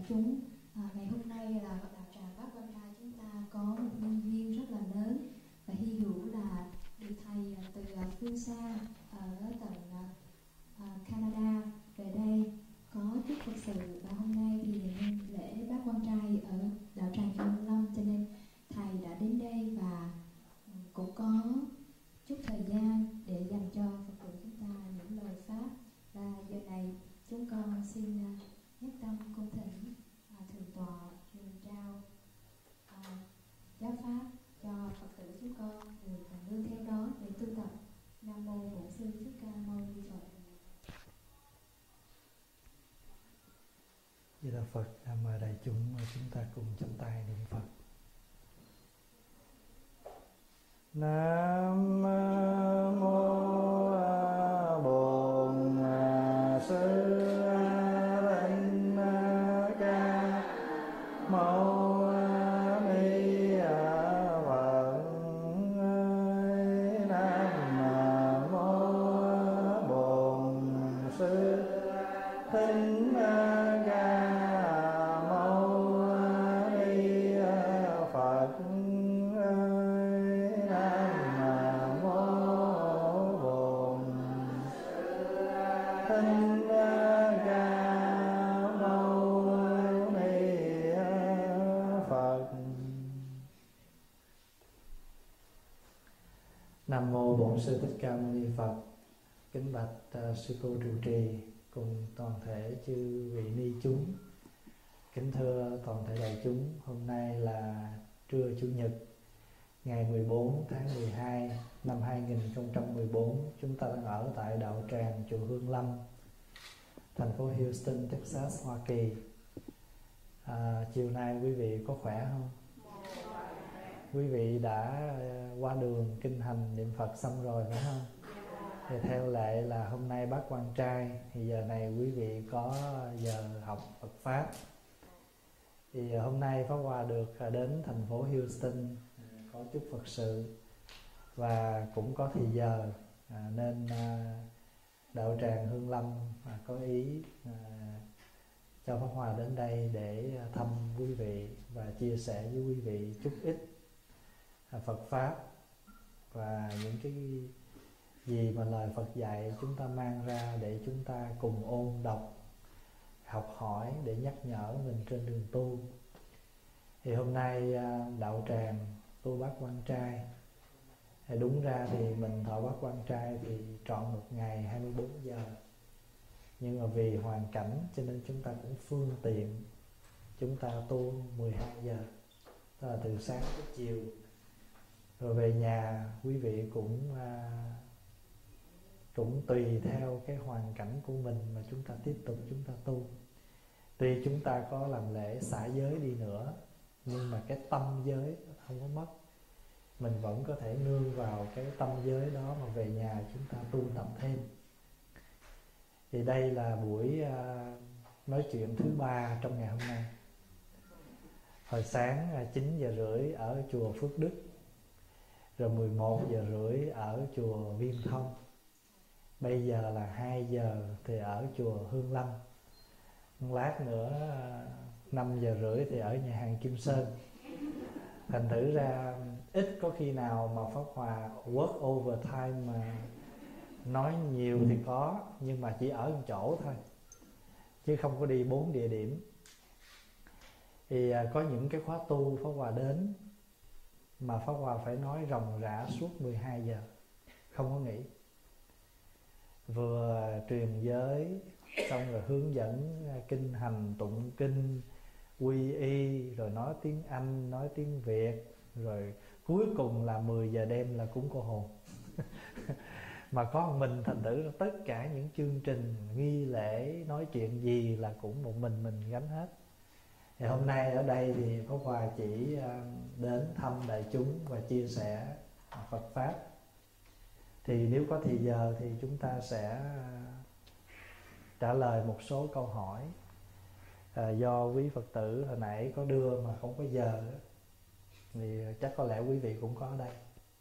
đại chúng, ngày hôm nay là đạo tràng Bát Quan Trai chúng ta có một nhân duyên rất là lớn và hy hữu là được thầy từ phương xa ở tận Canada về đây có chúc Phật sự, và hôm nay thì nhân lễ Bát Quan Trai ở đạo tràng Chùa Hương Lâm, cho nên thầy đã đến đây và cũng có chút thời gian để dành cho Phật tử chúng ta những lời pháp. Và giờ này chúng con xin nhất tâm cung thỉnh thượng tọa truyền trao giáo pháp cho Phật tử chúng con được nương theo đó để tu tập. Nam mô Bổn Sư Thích Ca Mâu Ni Phật. Vậy là Phật, mời đại chúng chúng ta cùng chắp tay niệm Phật. Nam mô Bổn Sư Thích Ca Mâu Ni Phật. Nam mô Bổn Sư Thích Ca Mâu Ni Phật. Nam mô Bổn Thích Ca Mâu Ni Phật. Nam mô Bổn Sư Thích Ca Mâu Ni Phật. Kính bạch sư cô trụ trì cùng toàn thể chư vị ni chúng. Kính thưa toàn thể đại chúng, hôm nay là trưa Chủ nhật ngày 14 tháng 12 năm 2014. Chúng ta đang ở tại đạo tràng Chùa Hương Lâm, thành phố Houston, Texas, Hoa Kỳ. Chiều nay quý vị có khỏe không? Quý vị đã qua đường kinh hành niệm Phật xong rồi phải không? Thì theo lệ là hôm nay Bát Quan Trai, thì giờ này quý vị có giờ học Phật Pháp. Thì hôm nay Pháp Hòa được đến thành phố Houston có chút Phật sự và cũng có thì giờ, nên đạo tràng Hương Lâm có ý cho Pháp Hòa đến đây để thăm quý vị và chia sẻ với quý vị chút ít Phật Pháp và những cái gì mà lời Phật dạy chúng ta mang ra để chúng ta cùng ôn đọc, học hỏi để nhắc nhở mình trên đường tu. Thì hôm nay đạo tràng tu Bát Quan Trai, thì đúng ra thì mình thọ Bát Quan Trai thì trọn một ngày 24 giờ, nhưng mà vì hoàn cảnh cho nên chúng ta cũng phương tiện chúng ta tu 12 giờ, tức là từ sáng tới chiều. Rồi về nhà quý vị cũng tùy theo cái hoàn cảnh của mình mà chúng ta tiếp tục chúng ta tu. Tuy chúng ta có làm lễ xả giới đi nữa, nhưng mà cái tâm giới không có mất. Mình vẫn có thể nương vào cái tâm giới đó mà về nhà chúng ta tu tập thêm. Thì đây là buổi nói chuyện thứ 3 trong ngày hôm nay. Hồi sáng 9 giờ rưỡi ở chùa Phước Đức, rồi 11 giờ rưỡi ở chùa Viên Thông. Bây giờ là 2 giờ thì ở chùa Hương Lâm. Lát nữa 5 giờ rưỡi thì ở nhà hàng Kim Sơn. Thành thử ra ít có khi nào mà Pháp Hòa work overtime mà nói nhiều thì có, nhưng mà chỉ ở một chỗ thôi, chứ không có đi 4 địa điểm. Thì có những cái khóa tu Pháp Hòa đến mà Pháp Hòa phải nói ròng rã suốt 12 giờ, không có nghỉ. Vừa truyền giới, xong rồi hướng dẫn kinh hành, tụng kinh, quy y, rồi nói tiếng Anh, nói tiếng Việt, rồi cuối cùng là 10 giờ đêm là cúng cô hồn. Mà có một mình, thành thử tất cả những chương trình, nghi lễ, nói chuyện gì là cũng một mình gánh hết. Thì hôm nay ở đây thì Pháp Hòa chỉ đến thăm đại chúng và chia sẻ Phật Pháp. Thì nếu có thì giờ thì chúng ta sẽ trả lời một số câu hỏi. Do quý Phật tử hồi nãy có đưa mà không có giờ, thì chắc có lẽ quý vị cũng có ở đây.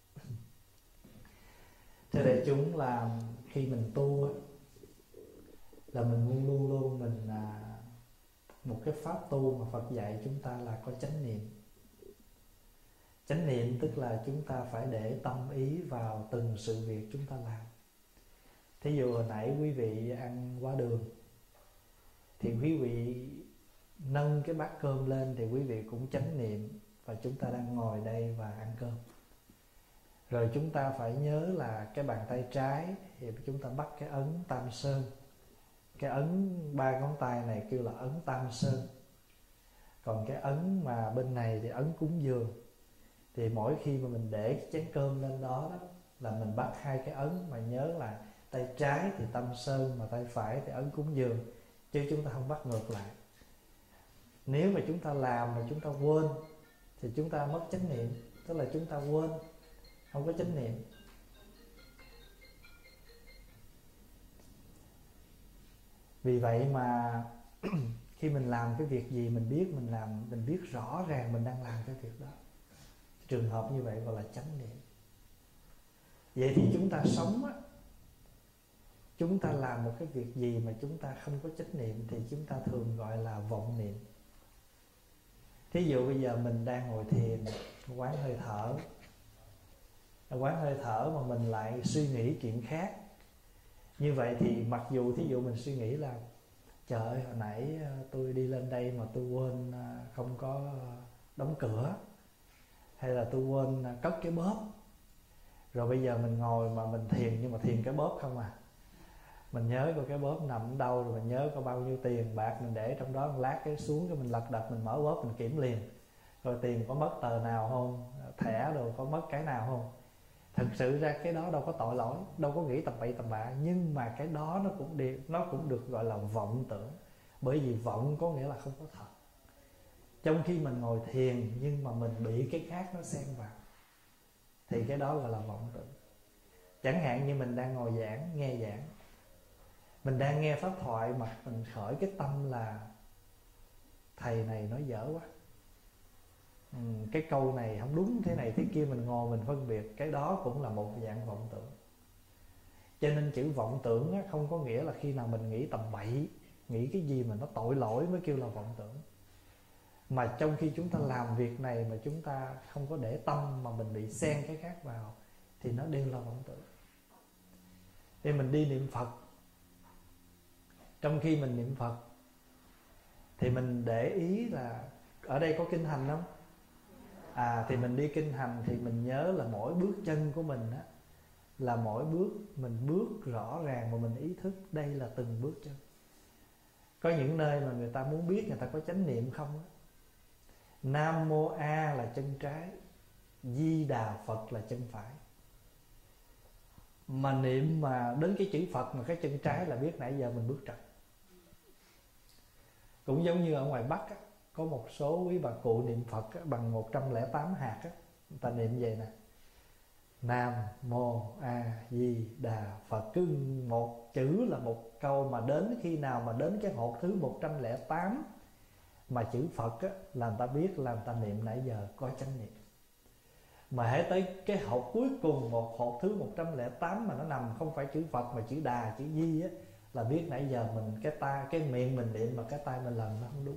Thưa đại chúng, là khi mình tu là mình luôn luôn mình một cái pháp tu mà Phật dạy chúng ta là có chánh niệm. Chánh niệm tức là chúng ta phải để tâm ý vào từng sự việc chúng ta làm. Thí dụ hồi nãy quý vị ăn qua đường thì quý vị nâng cái bát cơm lên thì quý vị cũng chánh niệm và chúng ta đang ngồi đây và ăn cơm. Rồi chúng ta phải nhớ là cái bàn tay trái thì chúng ta bắt cái ấn Tam Sơn. Cái ấn 3 ngón tay này kêu là ấn Tam Sơn. Còn cái ấn mà bên này thì ấn cúng dường. Thì mỗi khi mà mình để cái chén cơm lên đó, là mình bắt hai cái ấn, mà nhớ là tay trái thì Tam Sơn mà tay phải thì ấn cúng dường, chứ chúng ta không bắt ngược lại. Nếu mà chúng ta làm mà chúng ta quên thì chúng ta mất chánh niệm, tức là chúng ta quên, không có chánh niệm. Vì vậy mà khi mình làm cái việc gì mình biết mình làm, mình biết rõ ràng mình đang làm cái việc đó. Trường hợp như vậy gọi là chánh niệm. Vậy thì chúng ta sống á, chúng ta làm một cái việc gì mà chúng ta không có chánh niệm thì chúng ta thường gọi là vọng niệm. Thí dụ bây giờ mình đang ngồi thiền, quán hơi thở, quán hơi thở mà mình lại suy nghĩ chuyện khác. Như vậy thì mặc dù thí dụ mình suy nghĩ là trời ơi, hồi nãy tôi đi lên đây mà tôi quên không có đóng cửa, hay là tôi quên cất cái bóp. Rồi bây giờ mình ngồi mà mình thiền, nhưng mà thiền cái bóp không à. Mình nhớ coi cái bóp nằm ở đâu, rồi mình nhớ có bao nhiêu tiền bạc mình để trong đó, một lát cái xuống cái mình lật đật mình mở bóp mình kiểm liền. Rồi tiền có mất tờ nào không, thẻ đồ có mất cái nào không. Thực sự ra cái đó đâu có tội lỗi, đâu có nghĩ tầm bậy tầm bạ, nhưng mà cái đó nó cũng được gọi là vọng tưởng. Bởi vì vọng có nghĩa là không có thật. Trong khi mình ngồi thiền nhưng mà mình bị cái khác nó xen vào, thì cái đó gọi là vọng tưởng. Chẳng hạn như mình đang ngồi giảng, nghe giảng, mình đang nghe pháp thoại mà mình khởi cái tâm là thầy này nói dở quá, cái câu này không đúng, thế này thế kia, mình ngồi mình phân biệt, cái đó cũng là một dạng vọng tưởng. Cho nên chữ vọng tưởng á, không có nghĩa là khi nào mình nghĩ tầm bậy, nghĩ cái gì mà nó tội lỗi mới kêu là vọng tưởng. Mà trong khi chúng ta làm việc này mà chúng ta không có để tâm, mà mình bị xen cái khác vào, thì nó đều là vọng tưởng. Thì mình đi niệm Phật, trong khi mình niệm Phật thì mình để ý là ở đây có kinh hành không? Thì mình đi kinh hành thì mình nhớ là mỗi bước chân của mình á, là mỗi bước mình bước rõ ràng, mà mình ý thức đây là từng bước chân. Có những nơi mà người ta muốn biết người ta có chánh niệm không á. Nam Mô A là chân trái, Di Đà Phật là chân phải. Mà niệm mà đến cái chữ Phật mà cái chân trái là biết nãy giờ mình bước trật. Cũng giống như ở ngoài Bắc á, có một số quý bà cụ niệm Phật á, bằng 108 hạt á, người ta niệm vậy nè: Nam Mô A Di Đà Phật. Cứ một chữ là một câu, mà đến khi nào mà đến cái hột thứ 108 mà chữ Phật á, là người ta biết là người ta niệm nãy giờ có chánh niệm. Mà hãy tới cái hột cuối cùng, một hột thứ 108 mà nó nằm không phải chữ Phật mà chữ Đà, chữ Di á, là biết nãy giờ mình cái miệng mình niệm mà cái tay mình làm nó không đúng.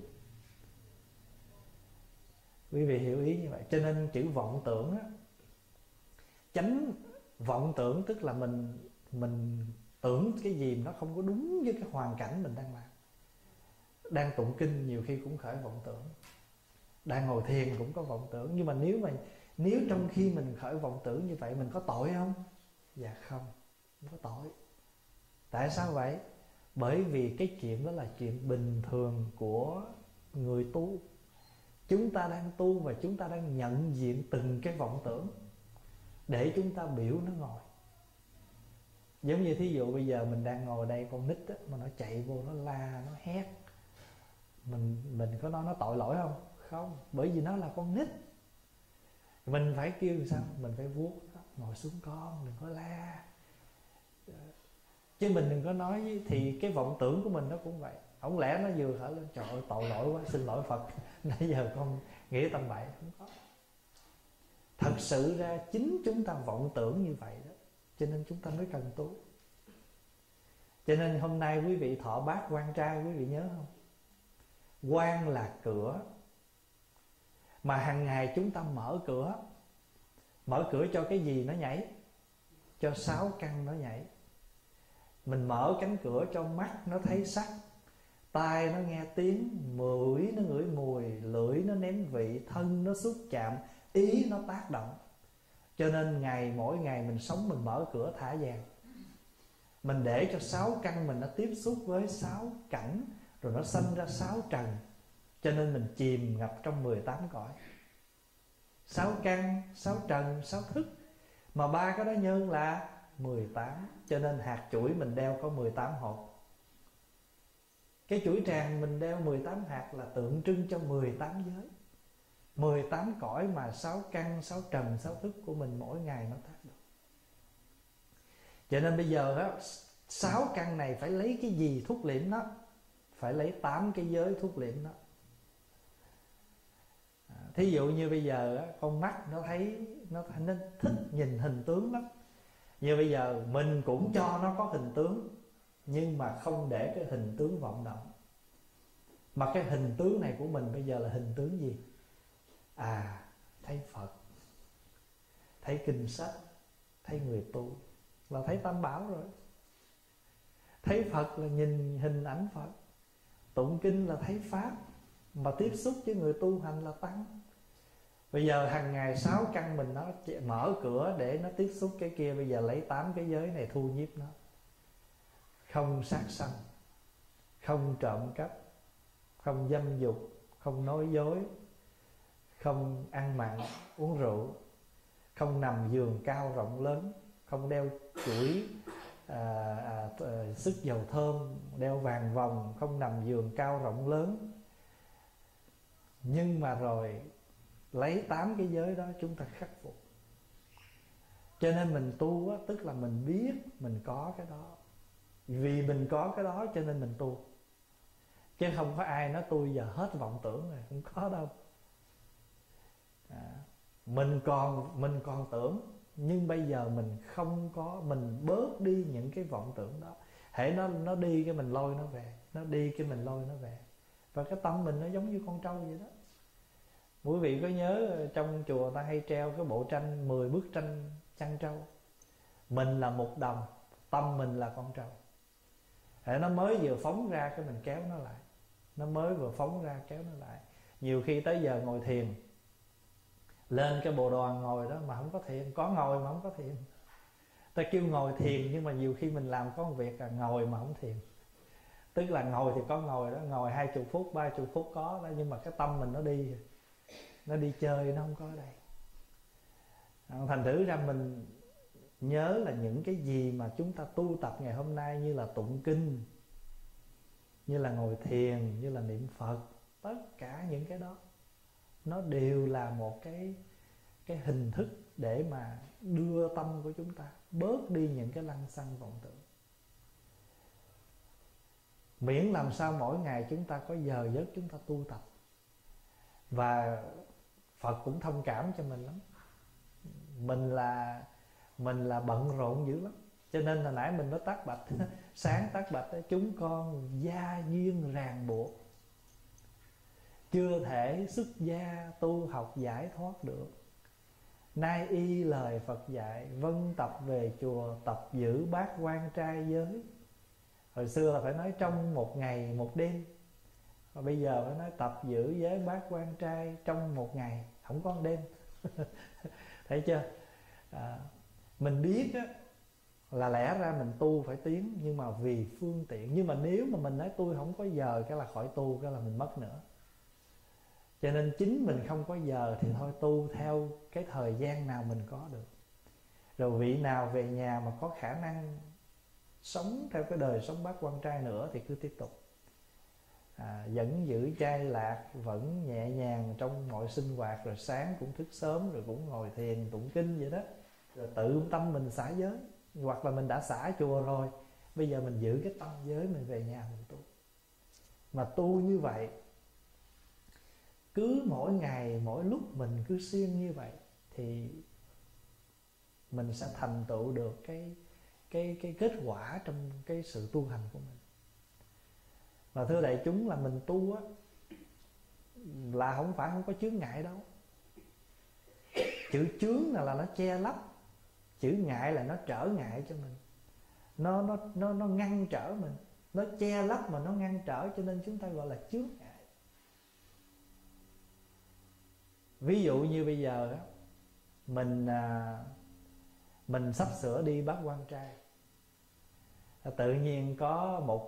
Quý vị hiểu ý như vậy. Cho nên chữ vọng tưởng á, chánh vọng tưởng tức là mình tưởng cái gì mà nó không có đúng với cái hoàn cảnh mình đang làm. Đang tụng kinh nhiều khi cũng khởi vọng tưởng, đang ngồi thiền cũng có vọng tưởng. Nhưng mà nếu trong khi mình khởi vọng tưởng như vậy, mình có tội không? Dạ không có tội. Tại sao vậy? Bởi vì cái chuyện đó là chuyện bình thường của người tu. Chúng ta đang tu và chúng ta đang nhận diện từng cái vọng tưởng để chúng ta biểu nó ngồi. Giống như thí dụ bây giờ mình đang ngồi đây, con nít á, mà nó chạy vô nó la, nó hét, mình có nói nó tội lỗi không? Không, bởi vì nó là con nít. Mình phải kêu sao? Mình phải vuốt nó: ngồi xuống con, đừng có la. Chứ mình đừng có nói. Thì cái vọng tưởng của mình nó cũng vậy. Không lẽ nó vừa hở lên: trời ơi tội lỗi quá, xin lỗi Phật, nãy giờ con nghĩ tầm bậy. Không có. Thật sự ra chính chúng ta vọng tưởng như vậy đó, cho nên chúng ta mới cần tu. Cho nên hôm nay quý vị thọ bát quan trai, quý vị nhớ không? Quan là cửa, mà hàng ngày chúng ta mở cửa. Mở cửa cho cái gì nó nhảy? Cho sáu căn nó nhảy. Mình mở cánh cửa cho mắt nó thấy sắc, tai nó nghe tiếng, mũi nó ngửi mùi, lưỡi nó nếm vị, thân nó xúc chạm, ý nó tác động. Cho nên mỗi ngày mình sống, mình mở cửa thả vàng. Mình để cho sáu căn mình nó tiếp xúc với sáu cảnh, rồi nó sanh ra sáu trần. Cho nên mình chìm ngập trong 18 cõi. Sáu căn, sáu trần, sáu thức. Mà ba cái đó nhân là 18. Cho nên hạt chuỗi mình đeo có 18 hột. Cái chuỗi tràng mình đeo 18 hạt là tượng trưng cho 18 giới, 18 cõi mà sáu căn, sáu trần, sáu thức của mình mỗi ngày nó tác động. Cho nên bây giờ á, sáu căn này phải lấy cái gì thúc liễm nó? Phải lấy 8 cái giới thúc liễm nó. Thí dụ như bây giờ á, con mắt nó thấy, nó thích nhìn hình tướng lắm. Như bây giờ mình cũng cho nó có hình tướng, nhưng mà không để cái hình tướng vọng động. Mà cái hình tướng này của mình bây giờ là hình tướng gì? Thấy Phật, thấy kinh sách, thấy người tu, là thấy Tam Bảo rồi. Thấy Phật là nhìn hình ảnh Phật, tụng kinh là thấy Pháp, mà tiếp xúc với người tu hành là Tăng. Bây giờ hàng ngày 6 căn mình nó mở cửa để nó tiếp xúc cái kia. Bây giờ lấy 8 cái giới này thu nhiếp nó. Không sát sanh, không trộm cắp, không dâm dục, không nói dối, không ăn mặn, uống rượu, không nằm giường cao rộng lớn, không đeo chuỗi sức dầu thơm, đeo vàng vòng, không nằm giường cao rộng lớn. Nhưng mà rồi lấy 8 cái giới đó chúng ta khắc phục. Cho nên mình tu á, tức là mình biết mình có cái đó. Vì mình có cái đó cho nên mình tu. Chứ không có ai nói tôi giờ hết vọng tưởng rồi, không có đâu. Mình còn tưởng, nhưng bây giờ mình không có, mình bớt đi những cái vọng tưởng đó. Hễ nó đi cái mình lôi nó về, nó đi cái mình lôi nó về. Và cái tâm mình nó giống như con trâu vậy đó. Quý vị có nhớ trong chùa ta hay treo cái bộ tranh 10 bức tranh chăn trâu. Mình là một đồng, tâm mình là con trâu. Hễ nó mới vừa phóng ra cái mình kéo nó lại. Nó mới vừa phóng ra kéo nó lại. Nhiều khi tới giờ ngồi thiền, lên cái bộ đoàn ngồi đó mà không có thiền. Có ngồi mà không có thiền. Ta kêu ngồi thiền, nhưng mà nhiều khi mình làm có một việc là ngồi mà không thiền. Tức là ngồi thì có ngồi đó, ngồi 20 phút, 30 phút có đó, nhưng mà cái tâm mình nó đi. Nó đi chơi, nó không có ở đây. Thành thử ra mình nhớ là những cái gì mà chúng ta tu tập ngày hôm nay, như là tụng kinh, như là ngồi thiền, như là niệm Phật, tất cả những cái đó nó đều là một cái hình thức để mà đưa tâm của chúng ta bớt đi những cái lăng xăng vọng tưởng. Miễn làm sao mỗi ngày chúng ta có giờ giấc chúng ta tu tập. Và Phật cũng thông cảm cho mình lắm. Mình là bận rộn dữ lắm. Cho nên là nãy mình nói tắt bạch sáng tắt bạch chúng con gia duyên ràng buộc, chưa thể xuất gia tu học giải thoát được. Nay y lời Phật dạy, vân tập về chùa tập giữ bát quan trai giới. Hồi xưa là phải nói trong một ngày một đêm, và bây giờ phải nói tập giữ giới bát quan trai trong một ngày, không có một đêm. Thấy chưa? Mình biết á, là lẽ ra mình tu phải tiến, nhưng mà vì phương tiện. Nhưng mà nếu mà mình nói tôi không có giờ, cái là khỏi tu, cái là mình mất nữa. Cho nên chính mình không có giờ thì thôi tu theo cái thời gian nào mình có được. Rồi vị nào về nhà mà có khả năng sống theo cái đời sống bát quan trai nữa thì cứ tiếp tục. Vẫn giữ chay lạc, vẫn nhẹ nhàng trong mọi sinh hoạt. Rồi sáng cũng thức sớm, rồi cũng ngồi thiền tụng kinh vậy đó. Rồi tự tâm mình xả giới. Hoặc là mình đã xả chùa rồi, bây giờ mình giữ cái tâm giới, mình về nhà mình tu. Mà tu như vậy, cứ mỗi ngày mỗi lúc mình cứ siêng như vậy, thì mình sẽ thành tựu được cái kết quả trong cái sự tu hành của mình. Và thưa đại chúng, là mình tu á, là không phải không có chướng ngại đâu. Chữ chướng là nó che lấp, chữ ngại là nó trở ngại cho mình, nó ngăn trở mình, nó che lấp mà nó ngăn trở, cho nên chúng ta gọi là chướng ngại. Ví dụ như bây giờ mình sắp sửa đi Bát Quan Trai, tự nhiên có một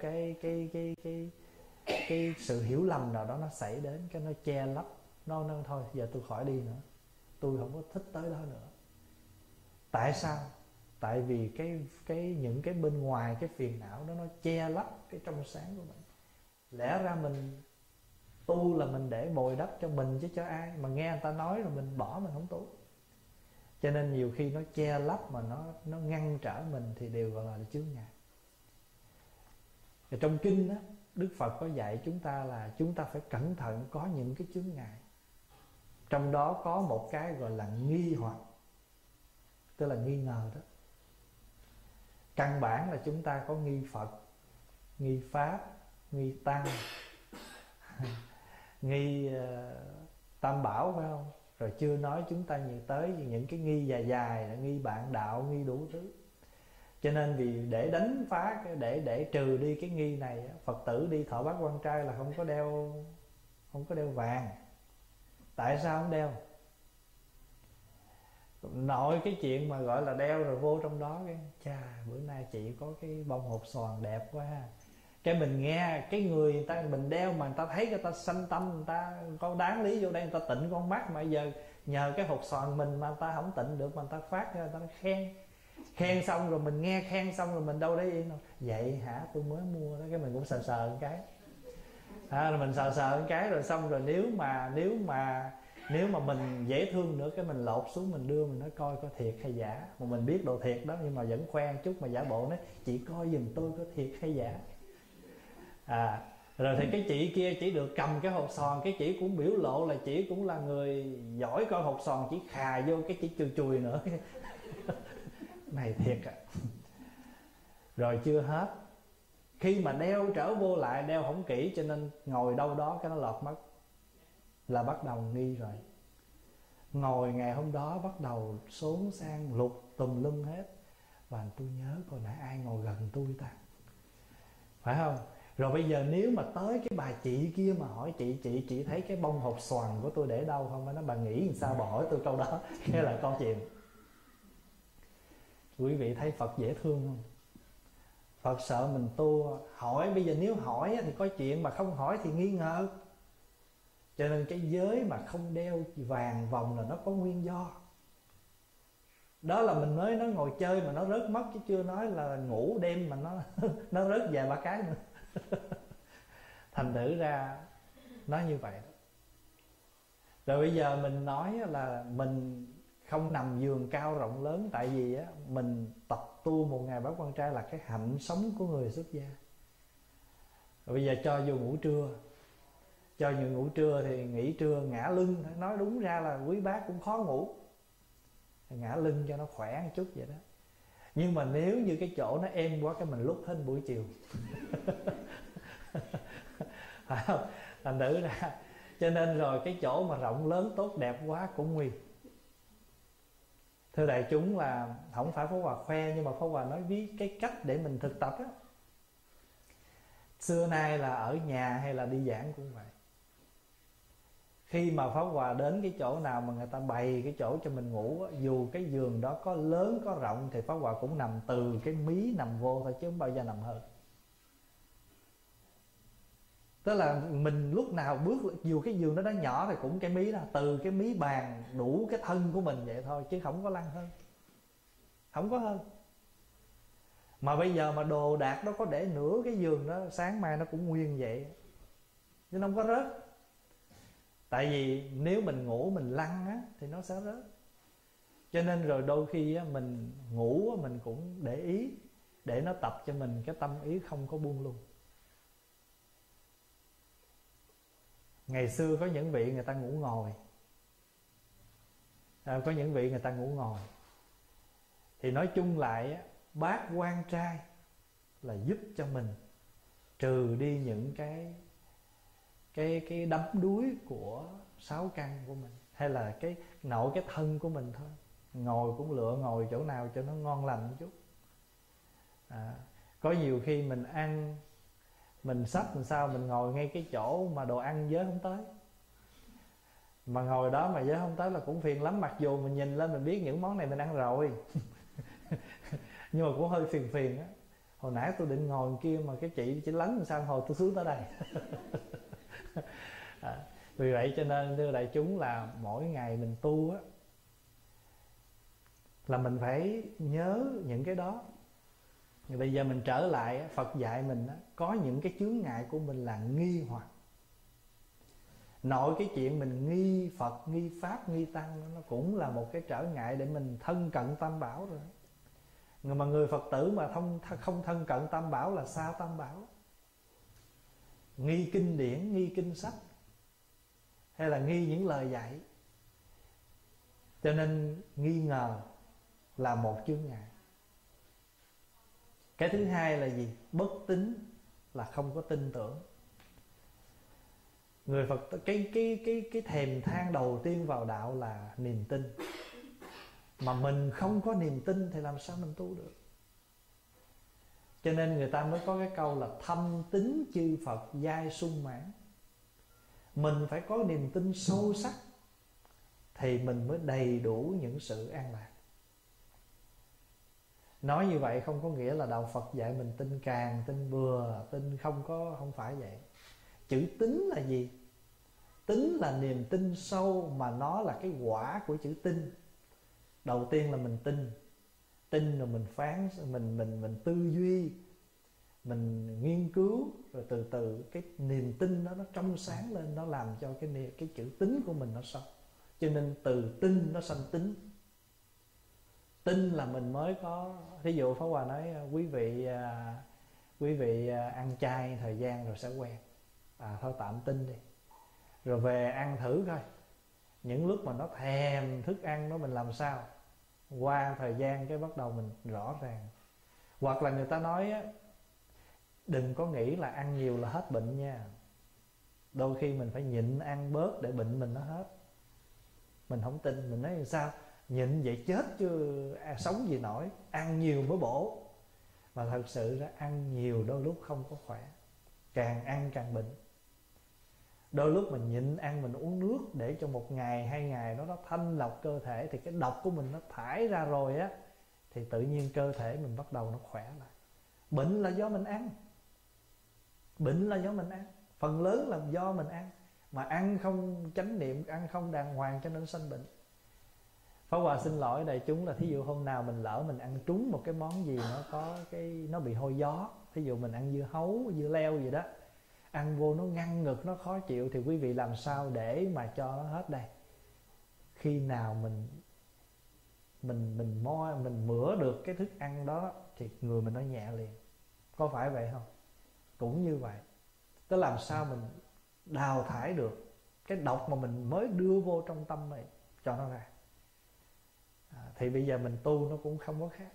cái sự hiểu lầm nào đó nó xảy đến, cái nó che lấp, nó thôi giờ tôi khỏi đi nữa, tôi không có thích tới đó nữa. Tại sao? Tại vì những cái bên ngoài, cái phiền não đó nó che lấp cái trong sáng của mình. Lẽ ra mình tu là mình để bồi đắp cho mình chứ cho ai, mà nghe người ta nói rồi mình bỏ, mình không tu. Cho nên nhiều khi nó che lấp mà nó ngăn trở mình thì đều gọi là chướng ngại. Và trong kinh đó, Đức Phật có dạy chúng ta là chúng ta phải cẩn thận có những cái chướng ngại. Trong đó có một cái gọi là nghi hoặc, tức là nghi ngờ đó. Căn bản là chúng ta có nghi Phật, nghi Pháp, nghi Tăng, nghi Tam Bảo, phải không? Rồi chưa nói chúng ta nhiều tới những cái nghi dài dài, nghi bạn đạo, nghi đủ thứ. Cho nên vì để đánh phá, để trừ đi cái nghi này, Phật tử đi thọ Bát Quan Trai là không có đeo vàng. Tại sao không đeo? Nội cái chuyện mà gọi là đeo rồi vô trong đó cái chà, bữa nay chị có cái bông hột xoàn đẹp quá ha. Cái mình nghe cái người ta mình đeo mà người ta thấy, người ta sanh tâm, người ta có đáng lý vô đây người ta tịnh con mắt, mà giờ nhờ cái hột xoàn mình mà người ta không tịnh được, mà người ta phát ra, người ta khen xong rồi mình nghe khen xong rồi mình đâu đấy yên đâu. Vậy hả, tôi mới mua đó, cái mình cũng sờ một cái. Rồi mình sờ một cái rồi xong rồi nếu mà mình dễ thương nữa, cái mình lột xuống mình đưa, mình nói coi có thiệt hay giả. Mà mình biết đồ thiệt đó nhưng mà vẫn khoe chút, mà giả bộ nói chị coi giùm tôi có thiệt hay giả. Rồi thì cái chị kia chỉ được cầm cái hột xoàn, cái chị cũng biểu lộ là chị cũng là người giỏi coi hột xoàn, chỉ khà vô cái chỉ chùi nữa. Này thiệt à. Rồi chưa hết, khi mà đeo trở vô lại, đeo không kỹ cho nên ngồi đâu đó cái nó lọt mất, là bắt đầu nghi rồi. Ngồi ngày hôm đó bắt đầu xốn sang lục tùm lum hết. Và tôi nhớ coi nãy ai ngồi gần tôi ta, phải không? Rồi bây giờ nếu mà tới cái bà chị kia mà hỏi chị thấy cái bông hột xoàn của tôi để đâu không? Nó bà nghĩ làm sao bà hỏi tôi câu đó? Cái là câu chuyện. Quý vị thấy Phật dễ thương không? Phật sợ mình tu hỏi. Bây giờ nếu hỏi thì có chuyện, mà không hỏi thì nghi ngờ. Cho nên cái giới mà không đeo vàng vòng là nó có nguyên do. Đó là mình mới nói ngồi chơi mà nó rớt mất, chứ chưa nói là ngủ đêm mà nó rớt vài ba cái nữa. Thành thử ra nó như vậy đó. Rồi bây giờ mình nói là mình không nằm giường cao rộng lớn, tại vì á, mình tập tu một ngày Bát Quan Trai là cái hạnh sống của người xuất gia. Rồi bây giờ cho vô ngủ trưa, cho nhiều ngủ trưa thì nghỉ trưa ngã lưng. Nói đúng ra là quý bác cũng khó ngủ, ngã lưng cho nó khỏe một chút vậy đó. Nhưng mà nếu như cái chỗ nó êm quá, cái mình lúc hết buổi chiều. Phải không? Thành thử ra cho nên rồi cái chỗ mà rộng lớn tốt đẹp quá cũng nguy. Thưa đại chúng, là không phải Pháp Hòa khoe, nhưng mà Pháp Hòa nói biết cái cách để mình thực tập á. Xưa nay là ở nhà hay là đi giảng cũng vậy. Khi mà Pháp Hòa đến cái chỗ nào mà người ta bày cái chỗ cho mình ngủ á, dù cái giường đó có lớn có rộng thì Pháp Hòa cũng nằm từ cái mí nằm vô thôi, chứ không bao giờ nằm hơn. Tức là mình lúc nào bước, dù cái giường đó nó nhỏ thì cũng cái mí đó, từ cái mí bàn đủ cái thân của mình vậy thôi, chứ không có lăn hơn, không có hơn. Mà bây giờ mà đồ đạc đó có để nửa cái giường đó, sáng mai nó cũng nguyên vậy, chứ nó không có rớt. Tại vì nếu mình ngủ mình lăn á thì nó sẽ rớt. Cho nên rồi đôi khi á, mình ngủ á, mình cũng để ý, để nó tập cho mình cái tâm ý không có buông lung. Ngày xưa có những vị người ta ngủ ngồi, có những vị người ta ngủ ngồi. Thì nói chung lại á, Bát Quan Trai là giúp cho mình trừ đi những cái cái đắm đuối của sáu căn của mình, hay là cái nội cái thân của mình thôi. Ngồi cũng lựa ngồi chỗ nào cho nó ngon lành một chút. Có nhiều khi mình ăn, mình xách làm sao mình ngồi ngay cái chỗ mà đồ ăn giới không tới, mà ngồi đó mà giới không tới là cũng phiền lắm. Mặc dù mình nhìn lên mình biết những món này mình ăn rồi nhưng mà cũng hơi phiền phiền á. Hồi nãy tôi định ngồi kia mà cái chị chỉ lấn làm sao hồi tôi xuống tới đây vì vậy cho nên thưa đại chúng là mỗi ngày mình tu á, là mình phải nhớ những cái đó. Bây giờ mình trở lại, Phật dạy mình có những cái chướng ngại của mình là nghi hoặc. Nội cái chuyện mình nghi Phật, nghi Pháp, nghi Tăng, nó cũng là một cái trở ngại để mình thân cận Tam Bảo rồi. Mà người Phật tử mà không thân cận Tam Bảo là xa Tam Bảo. Nghi kinh điển, nghi kinh sách, hay là nghi những lời dạy. Cho nên nghi ngờ là một chướng ngại. Cái thứ hai là gì? Bất tín, là không có tin tưởng. Người Phật cái thèm than đầu tiên vào đạo là niềm tin. Mà mình không có niềm tin thì làm sao mình tu được? Cho nên người ta mới có cái câu là thâm tín chư Phật giai sung mãn. Mình phải có niềm tin sâu sắc thì mình mới đầy đủ những sự an lạc. Nói như vậy không có nghĩa là đạo Phật dạy mình tin càng, tin bừa, tin không phải vậy. Chữ tín là gì? Tín là niềm tin sâu, mà nó là cái quả của chữ tin. Đầu tiên là mình tin rồi mình phán, mình tư duy, mình nghiên cứu, rồi từ từ cái niềm tin đó nó trong sáng lên, nó làm cho cái chữ tín của mình nó sâu. Cho nên từ tin nó sanh tín. Tin là mình mới có. Thí dụ Pháp Hòa nói quý vị ăn chay thời gian rồi sẽ quen. Thôi tạm tin đi, rồi về ăn thử coi. Những lúc mà nó thèm thức ăn đó mình làm sao? Qua thời gian cái bắt đầu mình rõ ràng. Hoặc là người ta nói á, đừng có nghĩ là ăn nhiều là hết bệnh nha. Đôi khi mình phải nhịn ăn bớt để bệnh mình nó hết. Mình không tin, mình nói làm sao? Nhịn vậy chết chứ sống gì nổi. Ăn nhiều mới bổ. Mà thật sự ra ăn nhiều đôi lúc không có khỏe. Càng ăn càng bệnh. Đôi lúc mình nhịn ăn, mình uống nước để cho 1 ngày 2 ngày nó thanh lọc cơ thể, thì cái độc của mình nó thải ra rồi á, thì tự nhiên cơ thể mình bắt đầu nó khỏe lại. Bệnh là do mình ăn. Bệnh là do mình ăn. Phần lớn là do mình ăn. Mà ăn không chánh niệm, ăn không đàng hoàng cho nên sanh bệnh. Pháp Hòa xin lỗi đại chúng là thí dụ hôm nào mình lỡ mình ăn trúng một cái món gì nó bị hôi gió. Thí dụ mình ăn dưa hấu, dưa leo gì đó, ăn vô nó ngăn ngực, nó khó chịu, thì quý vị làm sao để mà cho nó hết đây? Khi nào mình mửa được cái thức ăn đó thì người mình nó nhẹ liền. Có phải vậy không? Cũng như vậy. Tức làm sao mình đào thải được cái độc mà mình mới đưa vô trong tâm này, cho nó ra. Thì bây giờ mình tu nó cũng không có khác.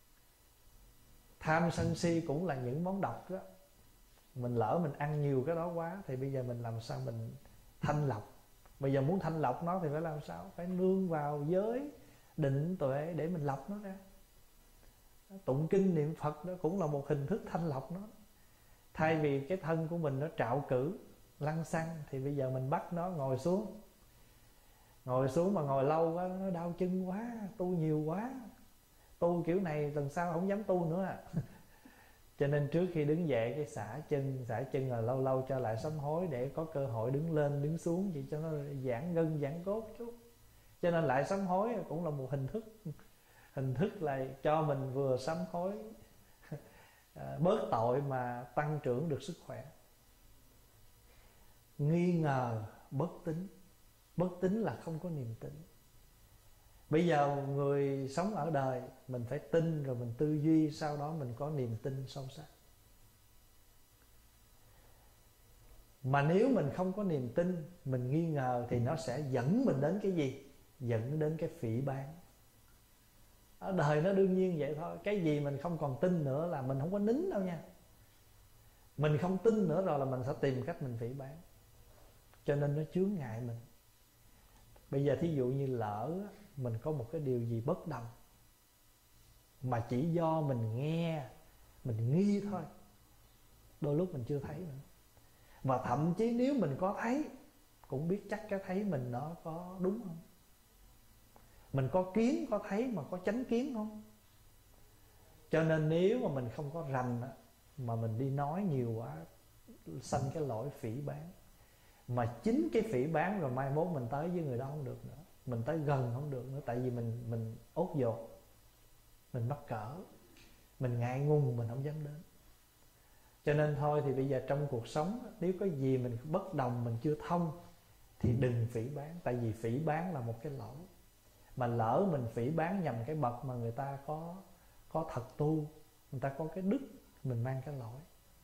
Tham sân si cũng là những món độc đó. Mình lỡ mình ăn nhiều cái đó quá, thì bây giờ mình làm sao mình thanh lọc? Bây giờ muốn thanh lọc nó thì phải làm sao? Phải nương vào giới định tuệ để mình lọc nó ra. Tụng kinh niệm Phật đó cũng là một hình thức thanh lọc nó. Thay vì cái thân của mình nó trạo cử lăng xăng, thì bây giờ mình bắt nó ngồi xuống. Ngồi xuống mà ngồi lâu quá nó đau chân quá, tu nhiều quá, tu kiểu này lần sau không dám tu nữa Cho nên trước khi đứng dậy cái xả chân là lâu lâu cho lại sám hối, để có cơ hội đứng lên đứng xuống vậy cho nó giãn gân giãn cốt chút. Cho nên lại sám hối cũng là một hình thức là cho mình vừa sám hối bớt tội mà tăng trưởng được sức khỏe. Nghi ngờ, bất tín. Bất tín là không có niềm tin. Bây giờ người sống ở đời mình phải tin, rồi mình tư duy, sau đó mình có niềm tin sâu sắc. Mà nếu mình không có niềm tin, mình nghi ngờ, thì nó sẽ dẫn mình đến cái gì? Dẫn đến cái phỉ báng. Ở đời nó đương nhiên vậy thôi. Cái gì mình không còn tin nữa là mình không có nín đâu nha. Mình không tin nữa rồi là mình sẽ tìm cách mình phỉ báng. cho nên nó chướng ngại mình. Bây giờ thí dụ như lỡ mình có một cái điều gì bất đồng mà chỉ do mình nghe, mình nghi thôi, đôi lúc mình chưa thấy nữa. Và thậm chí nếu mình có thấy, cũng biết chắc cái thấy mình nó có đúng không. Mình có kiến, có thấy mà có chánh kiến không. Cho nên nếu mà mình không có rành mà mình đi nói nhiều quá, sanh cái lỗi phỉ báng. Mà chính cái phỉ báng rồi mai mốt mình tới với người đó không được nữa, mình tới gần không được nữa. Tại vì mình ốt dột, mình mắc cỡ, mình ngại ngùng, mình không dám đến. Cho nên thôi thì bây giờ trong cuộc sống, nếu có gì mình bất đồng, mình chưa thông, thì đừng phỉ báng. Tại vì phỉ báng là một cái lỗi. Mà lỡ mình phỉ báng nhằm cái bậc mà người ta có thật tu, người ta có cái đức, mình mang cái lỗi.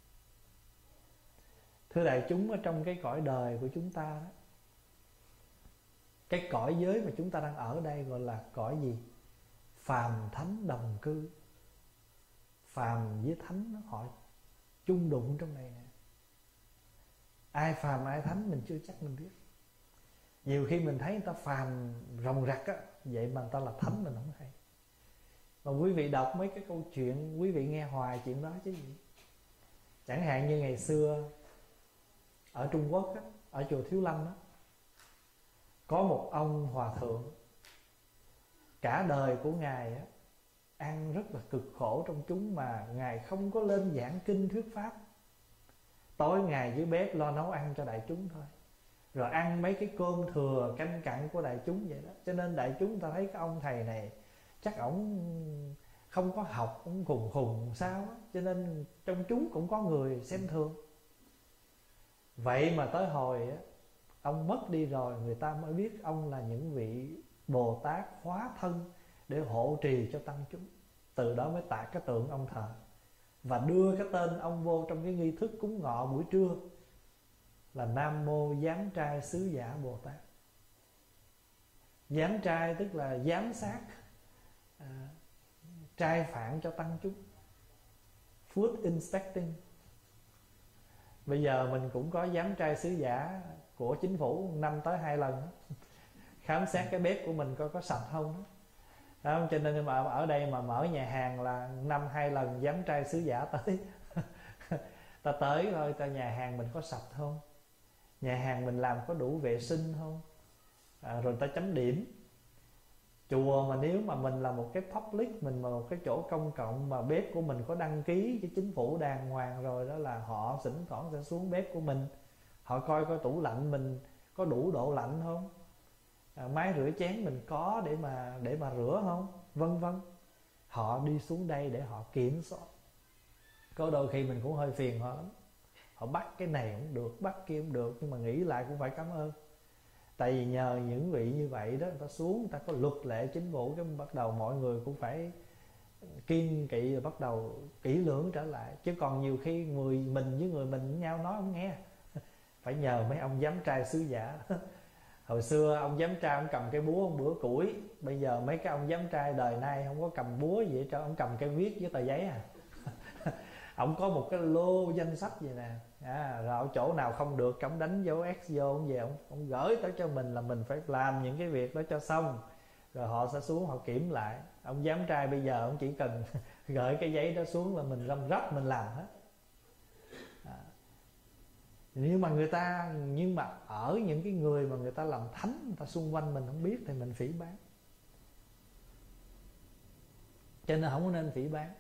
Thưa đại chúng, ở trong cái cõi đời của chúng ta đó, cái cõi giới mà chúng ta đang ở đây gọi là cõi gì? Phàm thánh đồng cư. Phàm với thánh họ chung đụng trong này nè. Ai phàm ai thánh mình chưa chắc mình biết. Nhiều khi mình thấy người ta phàm ròng rặc á, vậy mà người ta là thánh mình không hay. Mà quý vị đọc mấy cái câu chuyện, quý vị nghe hoài chuyện đó chứ gì. Chẳng hạn như ngày xưa ở Trung Quốc á, ở chùa Thiếu Lâm á, có một ông hòa thượng, cả đời của ngài á, ăn rất là cực khổ trong chúng, mà ngài không có lên giảng kinh thuyết pháp. Tối ngày dưới bếp lo nấu ăn cho đại chúng thôi, rồi ăn mấy cái cơm thừa canh cặn của đại chúng vậy đó. Cho nên đại chúng ta thấy cái ông thầy này chắc ổng không có học, ổng khùng khùng sao á. Cho nên trong chúng cũng có người xem thường. Vậy mà tới hồi á, ông mất đi rồi, người ta mới biết ông là những vị Bồ Tát hóa thân để hộ trì cho tăng chúng. Từ đó mới tạc cái tượng ông thờ, và đưa cái tên ông vô trong cái nghi thức cúng ngọ buổi trưa là Nam Mô Giám Trai Sứ Giả Bồ Tát. Giám trai tức là giám sát, trai phạn cho tăng chúng, food inspecting. Bây giờ mình cũng có giám trai sứ giả của chính phủ, năm tới 2 lần khám xét cái bếp của mình coi có sạch không đó. Không? Cho nên mà ở đây mà mở nhà hàng là năm 2 lần giám trai sứ giả tới ta tới thôi, ta nhà hàng mình có sạch không, nhà hàng mình làm có đủ vệ sinh không, rồi ta chấm điểm. Chùa mà nếu mà mình là một cái public, mình là một cái chỗ công cộng mà bếp của mình có đăng ký với chính phủ đàng hoàng rồi đó, là họ thỉnh thoảng sẽ xuống bếp của mình, họ coi coi tủ lạnh mình có đủ độ lạnh không, máy rửa chén mình có để mà rửa không, vân vân. Họ đi xuống đây để họ kiểm soát. Có đôi khi mình cũng hơi phiền họ lắm, họ bắt cái này không được, bắt kia không được, nhưng mà nghĩ lại cũng phải cảm ơn. Tại vì nhờ những vị như vậy đó, người ta xuống, người ta có luật lệ chính phủ, cái bắt đầu mọi người cũng phải kiên kỵ, rồi bắt đầu kỹ lưỡng trở lại. Chứ còn nhiều khi mình với người mình với nhau nói không nghe, phải nhờ mấy ông giám trai sứ giả. Hồi xưa ông giám trai ông cầm cái búa ông bữa củi, bây giờ mấy cái ông giám trai đời nay không có cầm búa gì hết trơn, ông cầm cái viết với tờ giấy à. Ông có một cái lô danh sách vậy nè, rồi ở chỗ nào không được ông đánh dấu X vô, ông về ông gửi tới cho mình là mình phải làm những cái việc đó cho xong, rồi họ sẽ xuống họ kiểm lại. Ông giám trai bây giờ ông chỉ cần gửi cái giấy đó xuống là mình răm rắp mình làm hết. Nhưng mà ở những cái người mà người ta làm thánh, người ta xung quanh mình không biết thì mình phỉ báng. Cho nên không có nên phỉ báng.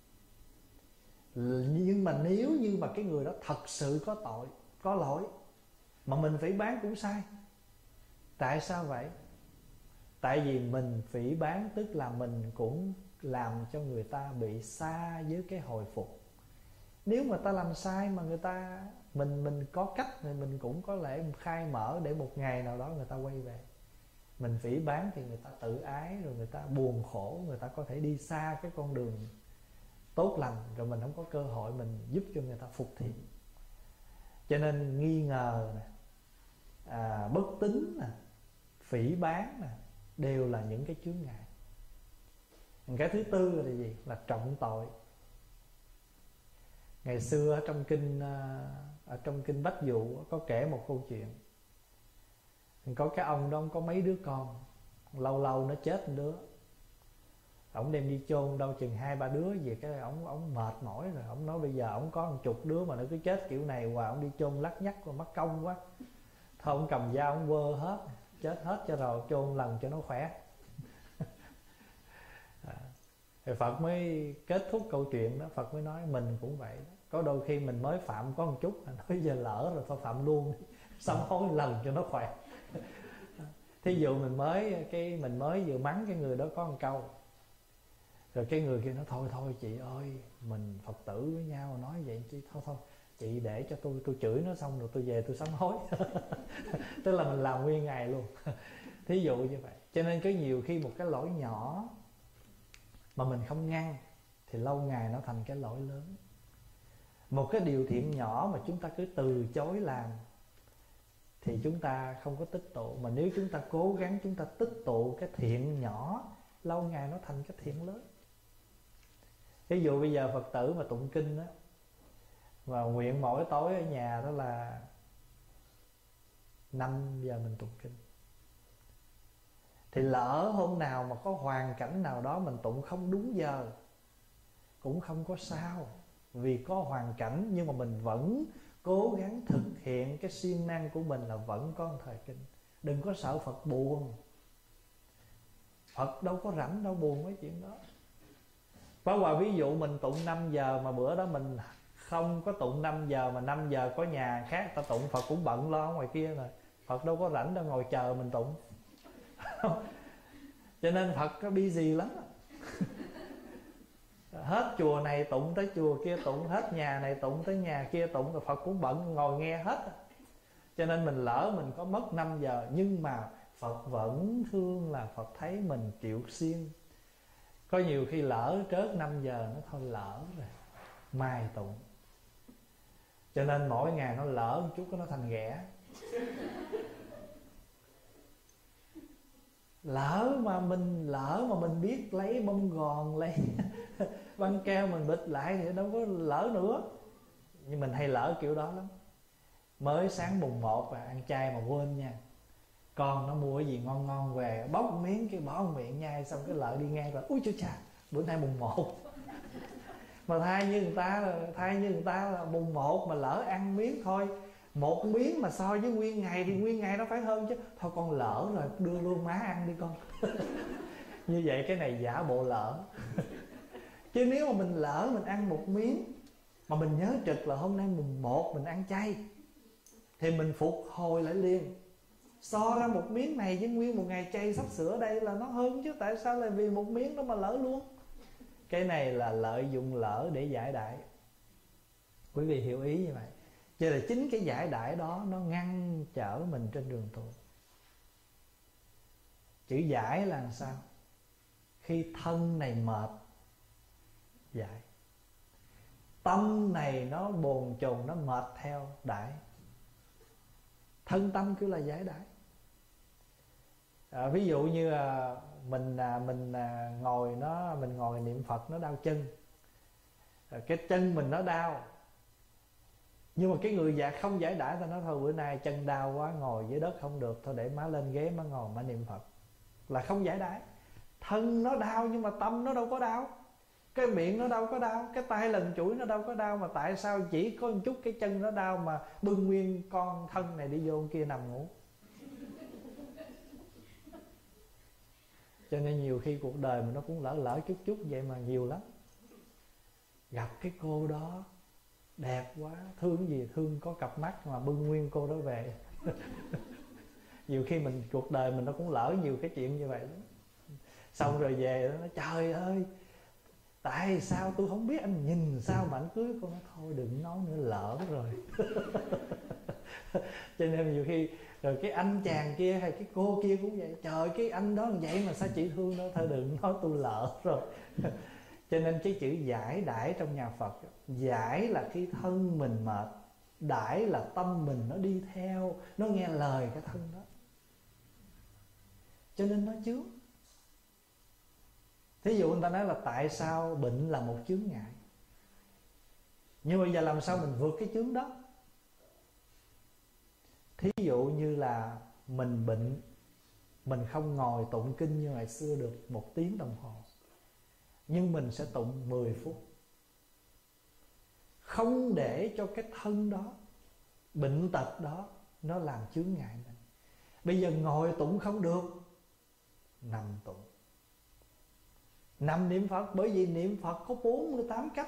Nhưng mà nếu như mà cái người đó thật sự có tội, có lỗi, mà mình phỉ báng cũng sai. Tại sao vậy? Tại vì mình phỉ báng tức là mình cũng làm cho người ta bị xa với cái hồi phục. Nếu mà ta làm sai mà người ta mình có cách thì mình cũng có lẽ khai mở để một ngày nào đó người ta quay về. Mình phỉ báng thì người ta tự ái, rồi người ta buồn khổ, người ta có thể đi xa cái con đường tốt lành, rồi mình không có cơ hội mình giúp cho người ta phục thiện. Cho nên nghi ngờ nè, bất tín nè, phỉ báng nè, đều là những cái chướng ngại. Cái thứ tư là gì? Là trọng tội. Ngày xưa ở trong kinh Bách Dụ có kể một câu chuyện. Có cái ông đó, ông có mấy đứa con, lâu lâu nó chết một đứa, ổng đem đi chôn đâu chừng 2-3 đứa về, cái ổng mệt mỏi rồi, ổng nói bây giờ ổng có 10 đứa mà nó cứ chết kiểu này hoài, ổng đi chôn lắt nhắt rồi mất công quá, thôi ổng cầm dao ổng quơ hết, chết hết cho rồi chôn lần cho nó khỏe. Thì Phật mới kết thúc câu chuyện đó. Phật mới nói mình cũng vậy đó. Có đôi khi mình mới phạm có một chút, nói giờ lỡ rồi thôi phạm luôn đi, sám hối lần cho nó khỏe. Thí dụ mình mới vừa mắng cái người đó có một câu, rồi cái người kia nói thôi chị ơi, mình Phật tử với nhau nói vậy chứ, thôi chị để cho tôi chửi nó xong rồi tôi về tôi sám hối. Tức là mình làm nguyên ngày luôn. Thí dụ như vậy. Cho nên có nhiều khi một cái lỗi nhỏ mà mình không ngăn thì lâu ngày nó thành cái lỗi lớn. Một cái điều thiện nhỏ mà chúng ta cứ từ chối làm thì chúng ta không có tích tụ. Mà nếu chúng ta cố gắng chúng ta tích tụ cái thiện nhỏ, lâu ngày nó thành cái thiện lớn. Ví dụ bây giờ Phật tử mà tụng kinh đó, và nguyện mỗi tối ở nhà đó là 5 giờ mình tụng kinh, thì lỡ hôm nào mà có hoàn cảnh nào đó mình tụng không đúng giờ cũng không có sao, vì có hoàn cảnh nhưng mà mình vẫn cố gắng thực hiện cái siêng năng của mình là vẫn có một thời kinh. Đừng có sợ Phật buồn, Phật đâu có rảnh đâu buồn mấy chuyện đó. Có qua ví dụ mình tụng 5 giờ mà bữa đó mình không có tụng 5 giờ, mà 5 giờ có nhà khác ta tụng, Phật cũng bận lo ngoài kia rồi, Phật đâu có rảnh đâu ngồi chờ mình tụng. Cho nên Phật có busy lắm. Hết chùa này tụng tới chùa kia tụng, hết nhà này tụng tới nhà kia tụng, rồi Phật cũng bận ngồi nghe hết. Cho nên mình lỡ mình có mất 5 giờ, nhưng mà Phật vẫn thương là Phật thấy mình chịu siêng. Có nhiều khi lỡ trớt 5 giờ nó thôi lỡ rồi, mai tụng. Cho nên mỗi ngày nó lỡ một chút nó thành ghẻ. Lỡ mà mình biết lấy bông gòn, lấy băng keo mình bịt lại thì đâu có lỡ nữa. Nhưng mình hay lỡ kiểu đó lắm. Mới sáng mùng 1 ăn chay mà quên nha, con nó mua cái gì ngon ngon về bóc một miếng cái bỏ vào miệng nhai, xong cái lỡ đi ngang rồi úi trời cha, bữa nay mùng 1. Mà thay như người ta là mùng 1 mà lỡ ăn miếng thôi, một miếng mà so với nguyên ngày thì nguyên ngày nó phải hơn chứ. Thôi con lỡ rồi, đưa luôn má ăn đi con. Như vậy cái này giả bộ lỡ. Chứ nếu mà mình lỡ mình ăn một miếng mà mình nhớ trực là hôm nay mùng 1 mình ăn chay thì mình phục hồi lại liền. So ra một miếng này với nguyên một ngày chay sắp sửa đây là nó hơn chứ, tại sao lại vì một miếng đó mà lỡ luôn. Cái này là lợi dụng lỡ để giải đãi. Quý vị hiểu ý như vậy. Cho nên chính cái giải đãi đó nó ngăn trở mình trên đường tu. Chữ giải là làm sao? Khi thân này mệt, giải. Tâm này nó bồn chồn, nó mệt theo, đãi. Thân tâm cứ là giải đãi. Ví dụ như mình ngồi niệm Phật nó đau chân, cái chân mình nó đau, nhưng mà cái người già không giải đãi, ta nói thôi bữa nay chân đau quá ngồi dưới đất không được, thôi để má lên ghế má ngồi má niệm Phật, là không giải đãi. Thân nó đau nhưng mà tâm nó đâu có đau, cái miệng nó đâu có đau, cái tay lần chuỗi nó đâu có đau, mà tại sao chỉ có một chút cái chân nó đau mà bưng nguyên con thân này đi vô kia nằm ngủ. Cho nên nhiều khi cuộc đời mình nó cũng lỡ chút vậy mà nhiều lắm. Gặp cái cô đó đẹp quá, thương gì thương, có cặp mắt mà bưng nguyên cô đó về. Nhiều khi cuộc đời mình nó cũng lỡ nhiều cái chuyện như vậy lắm. Xong rồi về nó nói trời ơi, tại sao tôi không biết anh nhìn sao mà anh cưới con. Nói thôi đừng nói nữa, lỡ rồi. Cho nên nhiều khi rồi cái anh chàng kia hay cái cô kia cũng vậy, trời cái anh đó vậy mà sao chị thương nó, thôi đừng nói tôi lỡ rồi. Cho nên cái chữ giải đãi trong nhà Phật, giải là khi thân mình mệt, đãi là tâm mình nó đi theo, nó nghe lời cái thân đó, cho nên nó chướng. Thí dụ người ta nói là tại sao bệnh là một chướng ngại, nhưng bây giờ làm sao mình vượt cái chướng đó. Thí dụ như là mình bệnh, mình không ngồi tụng kinh như ngày xưa được 1 tiếng đồng hồ, nhưng mình sẽ tụng 10 phút. Không để cho cái thân đó, bệnh tật đó nó làm chướng ngại mình. Bây giờ ngồi tụng không được, nằm tụng, nằm niệm Phật. Bởi vì niệm Phật có 48 cách.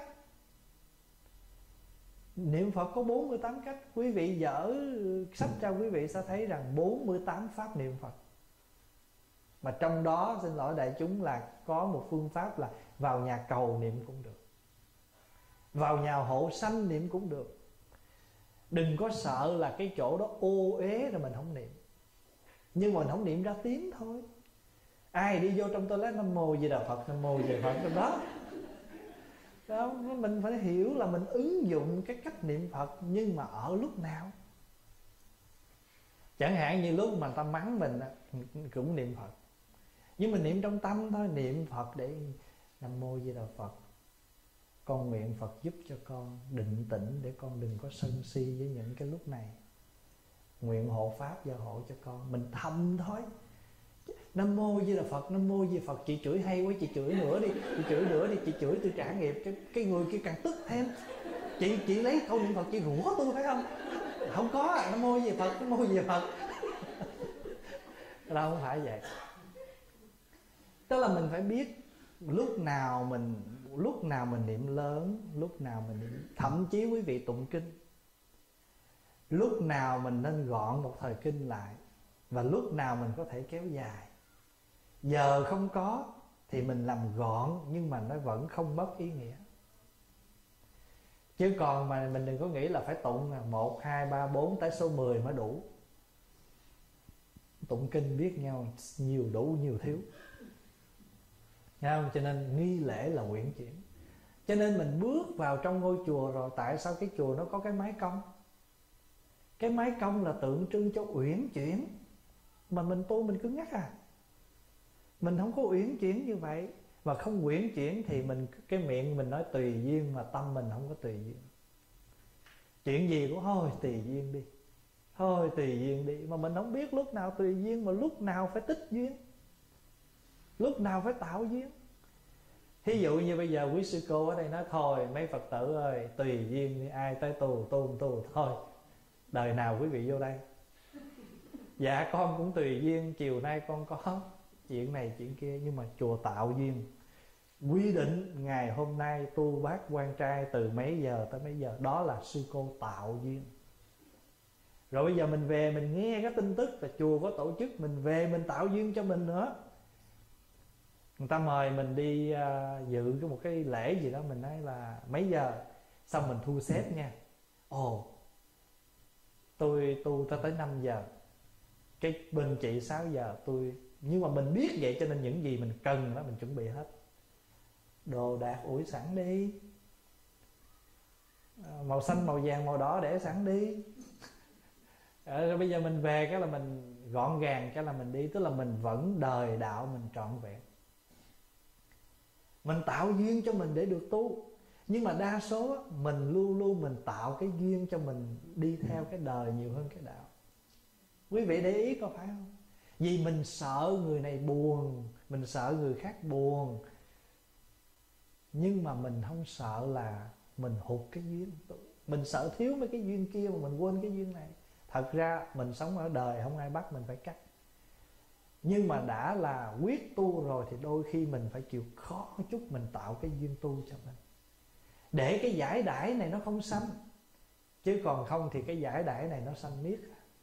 Niệm Phật có 48 cách. Quý vị dở sách cho quý vị sẽ thấy rằng 48 pháp niệm Phật. Mà trong đó, xin lỗi đại chúng, là có một phương pháp là vào nhà cầu niệm cũng được, vào nhà hộ sanh niệm cũng được. Đừng có sợ là cái chỗ đó ô uế rồi mình không niệm. Nhưng mà mình không niệm ra tiếng thôi. Ai đi vô trong toilet Nam Mô Di Đà Phật, Nam Mô Di Đà Phật trong đó. Đó, mình phải hiểu là mình ứng dụng cái cách niệm Phật, nhưng mà ở lúc nào. Chẳng hạn như lúc mà người ta mắng mình cũng niệm Phật, nhưng mình niệm trong tâm thôi. Niệm Phật để Nam Mô Di Đà Phật, con nguyện Phật giúp cho con định tĩnh để con đừng có sân si với những cái lúc này. Nguyện hộ pháp gia hộ cho con. Mình thầm thôi. Nam Mô Di Đà Phật, Nam Mô Di Đà Phật. Chị chửi hay quá, chị chửi nữa đi, chị chửi nữa đi, chị chửi tôi trả nghiệp. Cái người kia càng tức thêm. Chị lấy câu niệm Phật chị rủa tôi phải không? Không có, Nam Mô Di Đà Phật, Nam Mô Di Đà Phật. Đâu, không phải vậy. Tức là mình phải biết lúc nào mình niệm lớn, lúc nào mình niệm. Thậm chí quý vị tụng kinh, lúc nào mình nên gọn một thời kinh lại, và lúc nào mình có thể kéo dài. Giờ không có thì mình làm gọn, nhưng mà nó vẫn không mất ý nghĩa. Chứ còn mà mình đừng có nghĩ là phải tụng 1, 2, 3, 4 tới số 10 mới đủ. Tụng kinh biết nhau, nhiều đủ nhiều thiếu. Thấy không? Cho nên nghi lễ là uyển chuyển. Cho nên mình bước vào trong ngôi chùa rồi, tại sao cái chùa nó có cái mái cong? Cái mái cong là tượng trưng cho uyển chuyển. Mà mình tu mình cứ ngắt à. Mình không có uyển chuyển như vậy. Mà không uyển chuyển thì cái miệng mình nói tùy duyên, mà tâm mình không có tùy duyên. Chuyện gì cũng thôi tùy duyên đi, thôi tùy duyên đi. Mà mình không biết lúc nào tùy duyên, mà lúc nào phải tích duyên, lúc nào phải tạo duyên. Thí dụ như bây giờ quý sư cô ở đây nói thôi mấy Phật tử ơi, tùy duyên đi, ai tới tu thôi. Đời nào quý vị vô đây? Dạ con cũng tùy duyên, chiều nay con có chuyện này chuyện kia. Nhưng mà chùa tạo duyên, quy định ngày hôm nay tu bát quan trai từ mấy giờ tới mấy giờ. Đó là sư cô tạo duyên. Rồi bây giờ mình về mình nghe cái tin tức là chùa có tổ chức, mình về mình tạo duyên cho mình nữa. Người ta mời mình đi dự một cái lễ gì đó, mình nói là mấy giờ, xong mình thu xếp nha. Ồ, tôi tu tới 5 giờ, cái bên chị 6 giờ tôi. Nhưng mà mình biết vậy cho nên những gì mình cần đó mình chuẩn bị hết. Đồ đạc ủi sẵn đi, màu xanh màu vàng màu đỏ để sẵn đi. Rồi bây giờ mình về cái là mình gọn gàng, cái là mình đi. Tức là mình vẫn đời đạo mình trọn vẹn. Mình tạo duyên cho mình để được tu. Nhưng mà đa số mình luôn luôn mình tạo cái duyên cho mình đi theo cái đời nhiều hơn cái đạo. Quý vị để ý có phải không? Vì mình sợ người này buồn, mình sợ người khác buồn, nhưng mà mình không sợ là mình hụt cái duyên. Mình sợ thiếu mấy cái duyên kia mà mình quên cái duyên này. Thật ra mình sống ở đời không ai bắt mình phải cắt. Nhưng mà đã là quyết tu rồi thì đôi khi mình phải chịu khó một chút, mình tạo cái duyên tu cho mình, để cái giải đãi này nó không sanh. Chứ còn không thì cái giải đãi này nó sanh miết.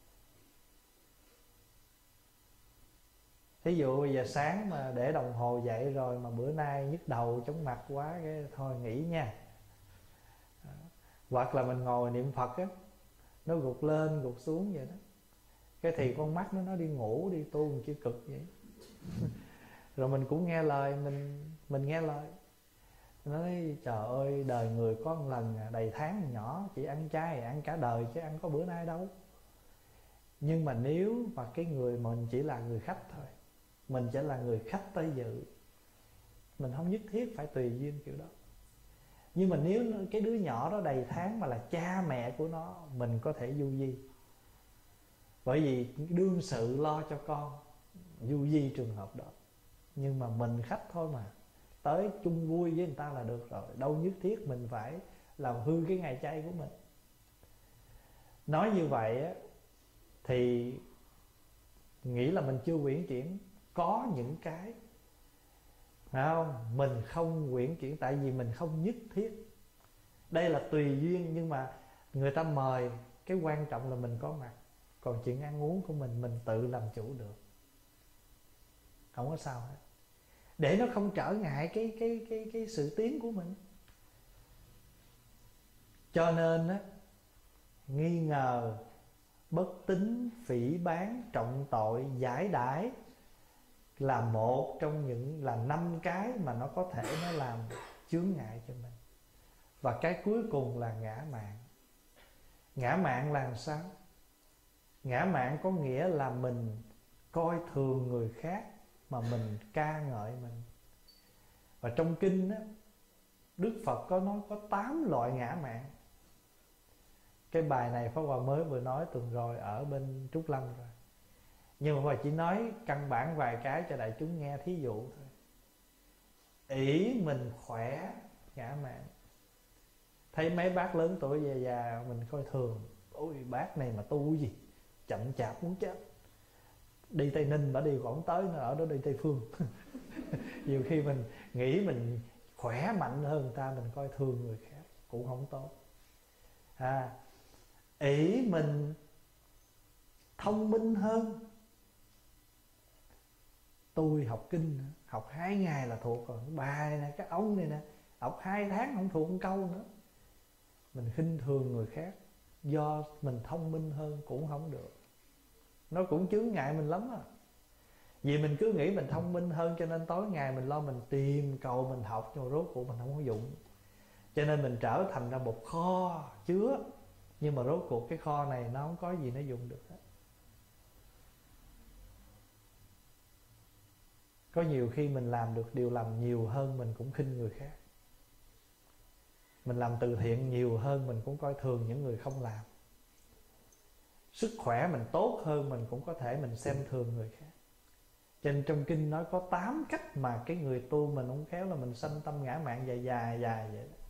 Thí dụ bây giờ sáng mà để đồng hồ dậy rồi mà bữa nay nhức đầu chóng mặt quá, cái thôi nghỉ nha. Hoặc là mình ngồi niệm Phật á, nó gục lên gục xuống vậy đó, cái thì con mắt nó đi ngủ đi tu mình chứ cực vậy. Rồi mình cũng nghe lời, mình nghe lời. Nói trời ơi, đời người có một lần đầy tháng nhỏ, chỉ ăn chay ăn cả đời chứ ăn có bữa nay đâu. Nhưng mà nếu mà cái người mình chỉ là người khách thôi, mình chỉ là người khách tới dự, mình không nhất thiết phải tùy duyên kiểu đó. Nhưng mà nếu cái đứa nhỏ đó đầy tháng mà là cha mẹ của nó, mình có thể du di. Bởi vì đương sự lo cho con, du di trường hợp đó. Nhưng mà mình khách thôi mà, tới chung vui với người ta là được rồi, đâu nhất thiết mình phải làm hư cái ngày chay của mình. Nói như vậy á, thì nghĩ là mình chưa uyển chuyển. Có những cái, phải không? Mình không uyển chuyển tại vì mình không nhất thiết. Đây là tùy duyên, nhưng mà người ta mời, cái quan trọng là mình có mặt. Còn chuyện ăn uống của mình tự làm chủ được, không có sao hết, để nó không trở ngại cái sự tiến của mình. Cho nên á, nghi ngờ, bất tín, phỉ báng, trọng tội, giải đãi là một trong những, là 5 cái mà nó có thể nó làm chướng ngại cho mình. Và cái cuối cùng là ngã mạn. Ngã mạn là làm sao? Ngã mạn có nghĩa là mình coi thường người khác mà mình ca ngợi mình. Và trong kinh á, Đức Phật có nói có 8 loại ngã mạn. Cái bài này Pháp Hòa mới vừa nói tuần rồi ở bên Trúc Lâm rồi, nhưng mà Pháp Hòa chỉ nói căn bản vài cái cho đại chúng nghe, thí dụ thôi. Ỷ mình khỏe, ngã mạn. Thấy mấy bác lớn tuổi già già mình coi thường, ôi bác này mà tu gì chậm chạp muốn chết, đi Tây Ninh mà đi còn tới nữa, ở đó đi Tây Phương. Nhiều khi mình nghĩ mình khỏe mạnh hơn người ta, mình coi thường người khác cũng không tốt. Ỷ mình thông minh hơn. Tôi học kinh, học 2 ngày là thuộc rồi. Bài nè, cái ông này nè, học 2 tháng không thuộc một câu nữa. Mình khinh thường người khác do mình thông minh hơn cũng không được. Nó cũng chướng ngại mình lắm á. Vì mình cứ nghĩ mình thông minh hơn, cho nên tối ngày mình lo mình tìm cầu, mình học, nhưng mà rốt cuộc mình không có dụng. Cho nên mình trở thành ra một kho chứa, nhưng mà rốt cuộc cái kho này nó không có gì nó dùng được hết. Có nhiều khi mình làm được điều lành nhiều hơn, mình cũng khinh người khác. Mình làm từ thiện nhiều hơn, mình cũng coi thường những người không làm. Sức khỏe mình tốt hơn, mình cũng có thể mình xem thường người khác. Cho nên trong kinh nói có 8 cách mà cái người tu mình không khéo là mình sanh tâm ngã mạn dài dài vậy đó.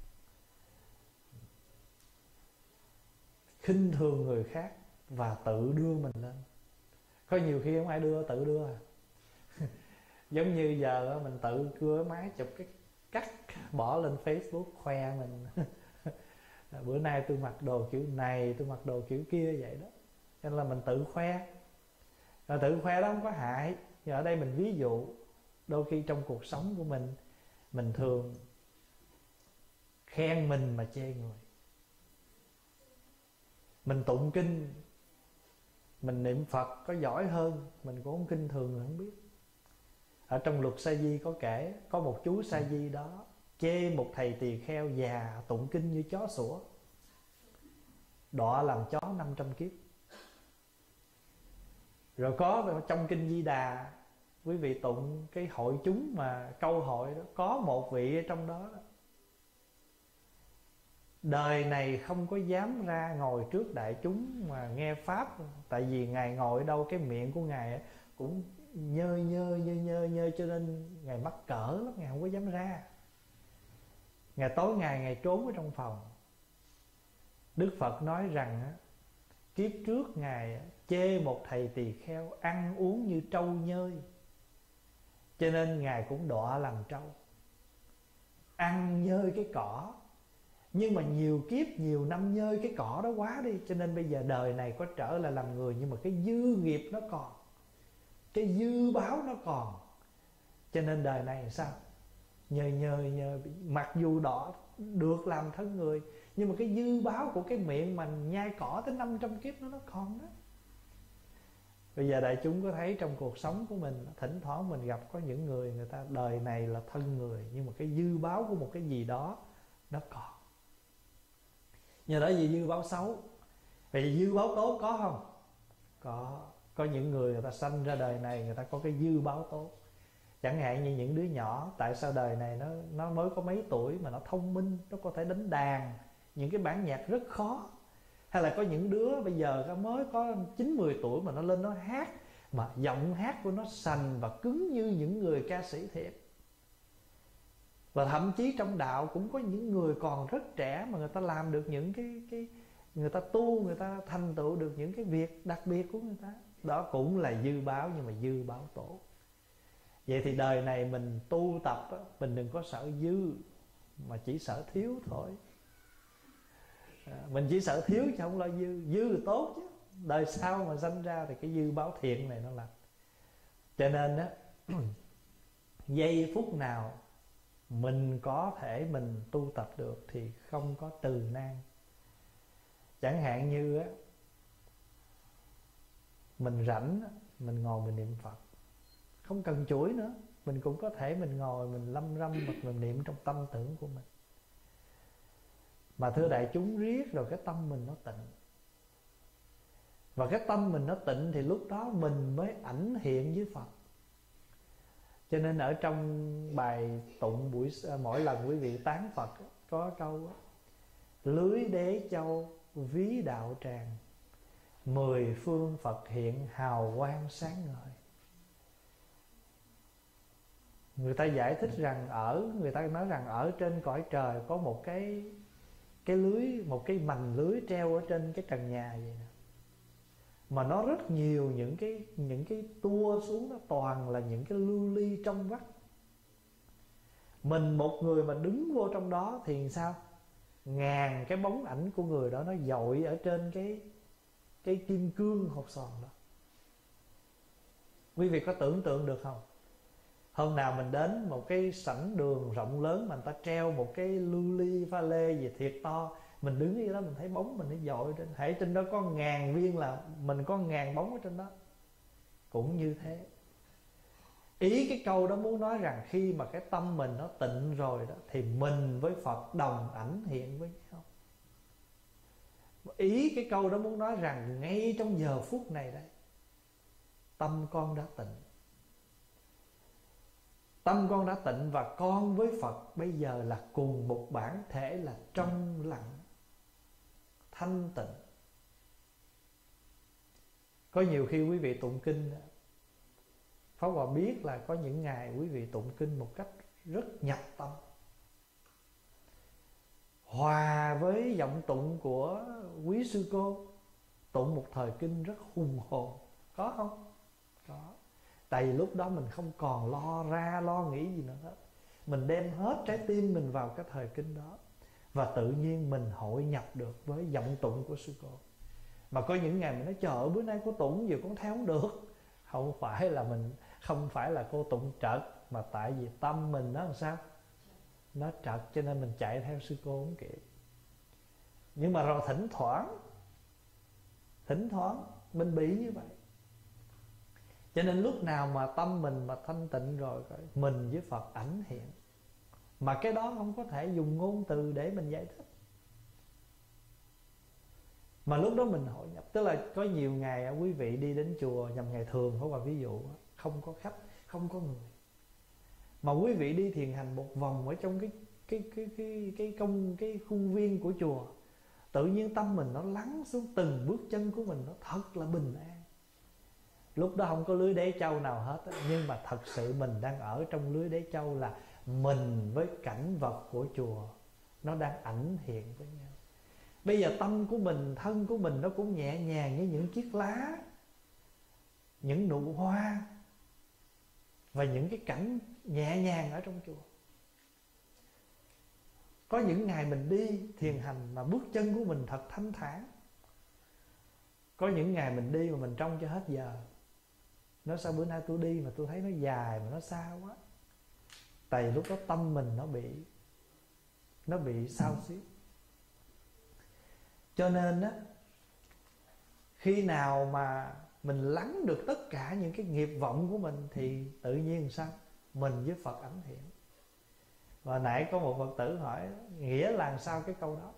Khinh thường người khác và tự đưa mình lên. Có nhiều khi không ai đưa, tự đưa à. Giống như giờ mình tự cưa máy chụp cái cắt bỏ lên Facebook khoe mình. Bữa nay tôi mặc đồ kiểu này, tôi mặc đồ kiểu kia vậy đó. Cho nên là mình tự khoe. Rồi tự khoe đó không có hại. Nhưng ở đây mình ví dụ, đôi khi trong cuộc sống của mình thường khen mình mà chê người. Mình tụng kinh, mình niệm Phật có giỏi hơn, mình cũng không kinh thường người không biết. Ở trong luật Sa Di có kể, có một chú Sa Di đó chê một thầy tỳ kheo già tụng kinh như chó sủa, đọa làm chó 500 kiếp. Rồi có trong kinh Di Đà, quý vị tụng cái hội chúng mà câu hội đó, có một vị ở trong đó, đời này không có dám ra ngồi trước đại chúng mà nghe pháp. Tại vì Ngài ngồi ở đâu cái miệng của Ngài cũng nhơ, cho nên Ngài mắc cỡ lắm, Ngài không có dám ra. Ngày tối Ngài trốn ở trong phòng. Đức Phật nói rằng kiếp trước Ngài chê một thầy tỳ kheo ăn uống như trâu nhơi, cho nên Ngài cũng đọa làm trâu, ăn nhơi cái cỏ. Nhưng mà nhiều kiếp, nhiều năm nhơi cái cỏ đó quá đi, cho nên bây giờ đời này có trở lại làm người, nhưng mà cái dư nghiệp nó còn, cái dư báo nó còn. Cho nên đời này sao? Nhờ mặc dù đỏ được làm thân người, nhưng mà cái dư báo của cái miệng mà nhai cỏ tới 500 kiếp nó còn đó. Bây giờ đại chúng có thấy trong cuộc sống của mình, thỉnh thoảng mình gặp có những người ta đời này là thân người, nhưng mà cái dư báo của một cái gì đó nó còn. Nhờ đó gì dư báo xấu. Vậy thì dư báo tốt có không? Có những người ta sanh ra đời này, người ta có cái dư báo tốt. Chẳng hạn như những đứa nhỏ, tại sao đời này nó mới có mấy tuổi mà nó thông minh, nó có thể đánh đàn những cái bản nhạc rất khó, Hay là có những đứa bây giờ nó mới có 9-10 tuổi mà nó lên nó hát, mà giọng hát của nó sành và cứng như những người ca sĩ thiệt. Và thậm chí trong đạo cũng có những người còn rất trẻ mà người ta làm được những cái người ta tu, người ta thành tựu được những cái việc đặc biệt của người ta. Đó cũng là dư báo, nhưng mà dư báo tổ. Vậy thì đời này mình tu tập á, mình đừng có sợ dư, mà chỉ sợ thiếu thôi. Mình chỉ sợ thiếu chứ không lo dư. Dư là tốt chứ, đời sau mà sanh ra thì cái dư báo thiện này nó làm. Cho nên á, giây phút nào mình có thể mình tu tập được thì không có từ nan. Chẳng hạn như á, mình rảnh, mình ngồi mình niệm Phật, không cần chuỗi nữa, mình cũng có thể mình ngồi mình lâm râm hoặc mình niệm trong tâm tưởng của mình. Mà thưa đại chúng, riết rồi cái tâm mình nó tịnh. Và cái tâm mình nó tịnh thì lúc đó mình mới ảnh hiện với Phật. Cho nên ở trong bài tụng mỗi lần quý vị tán Phật có câu á: lưới đế châu ví đạo tràng, 10 phương Phật hiện hào quang sáng ngời. Người ta giải thích rằng người ta nói rằng ở trên cõi trời có một cái lưới, một cái mành lưới treo ở trên cái trần nhà vậy nè. Mà nó rất nhiều những cái tua xuống, nó toàn là những cái lưu ly trong vắt. Mình một người mà đứng vô trong đó thì sao? Ngàn cái bóng ảnh của người đó nó dội ở trên cái kim cương hột xoàn đó. Quý vị có tưởng tượng được không? Hôm nào mình đến một cái sảnh đường rộng lớn mà người ta treo một cái lưu ly pha lê gì thiệt to, mình đứng ở đó mình thấy bóng mình nó dội trên. Hãy trên đó có 1000 viên là mình có 1000 bóng ở trên đó. Cũng như thế. Ý cái câu đó muốn nói rằng khi mà cái tâm mình nó tịnh rồi đó, thì mình với Phật đồng ảnh hiện với nhau. Ý cái câu đó muốn nói rằng ngay trong giờ phút này đây, tâm con đã tịnh. Tâm con đã tịnh và con với Phật bây giờ là cùng một bản thể, là trong lặng, thanh tịnh. Có nhiều khi quý vị tụng kinh, Pháp Hòa biết là có những ngày quý vị tụng kinh một cách rất nhập tâm, hòa với giọng tụng của quý sư cô, tụng một thời kinh rất hùng hồn. Có không? Có. Tại vì lúc đó mình không còn lo ra lo nghĩ gì nữa hết. Mình đem hết trái tim mình vào cái thời kinh đó, và tự nhiên mình hội nhập được với giọng tụng của sư cô. Mà có những ngày mình nói trời ơi, bữa nay cô tụng gì con theo không được. Không phải là cô tụng trật, mà tại vì tâm mình nó làm sao? Nó trật, cho nên mình chạy theo sư cô không kịp. Nhưng mà rồi thỉnh thoảng mình bị như vậy. Cho nên lúc nào mà tâm mình mà thanh tịnh rồi, mình với Phật ảnh hiện. Mà cái đó không có thể dùng ngôn từ để mình giải thích. Mà lúc đó mình hội nhập. Tức là có nhiều ngày quý vị đi đến chùa nhằm ngày thường, hoặc là ví dụ không có khách, không có người, mà quý vị đi thiền hành một vòng ở trong cái khuôn viên của chùa, tự nhiên tâm mình nó lắng xuống từng bước chân của mình, nó thật là bình an. Lúc đó không có lưới đế châu nào hết, nhưng mà thật sự mình đang ở trong lưới đế châu, là mình với cảnh vật của chùa nó đang ảnh hiện với nhau. Bây giờ tâm của mình, thân của mình nó cũng nhẹ nhàng như những chiếc lá, những nụ hoa và những cái cảnh nhẹ nhàng ở trong chùa. Có những ngày mình đi thiền hành mà bước chân của mình thật thanh thản. Có những ngày mình đi mà mình trông cho hết giờ. Nói sao bữa nay tôi đi mà tôi thấy nó dài mà nó xa quá. Tại vì lúc đó tâm mình nó bị xao xuyến. Cho nên á, khi nào mà mình lắng được tất cả những cái nghiệp vọng của mình thì tự nhiên sao? Mình với Phật ảnh hiện. Và nãy có một Phật tử hỏi nghĩa là sao cái câu đó.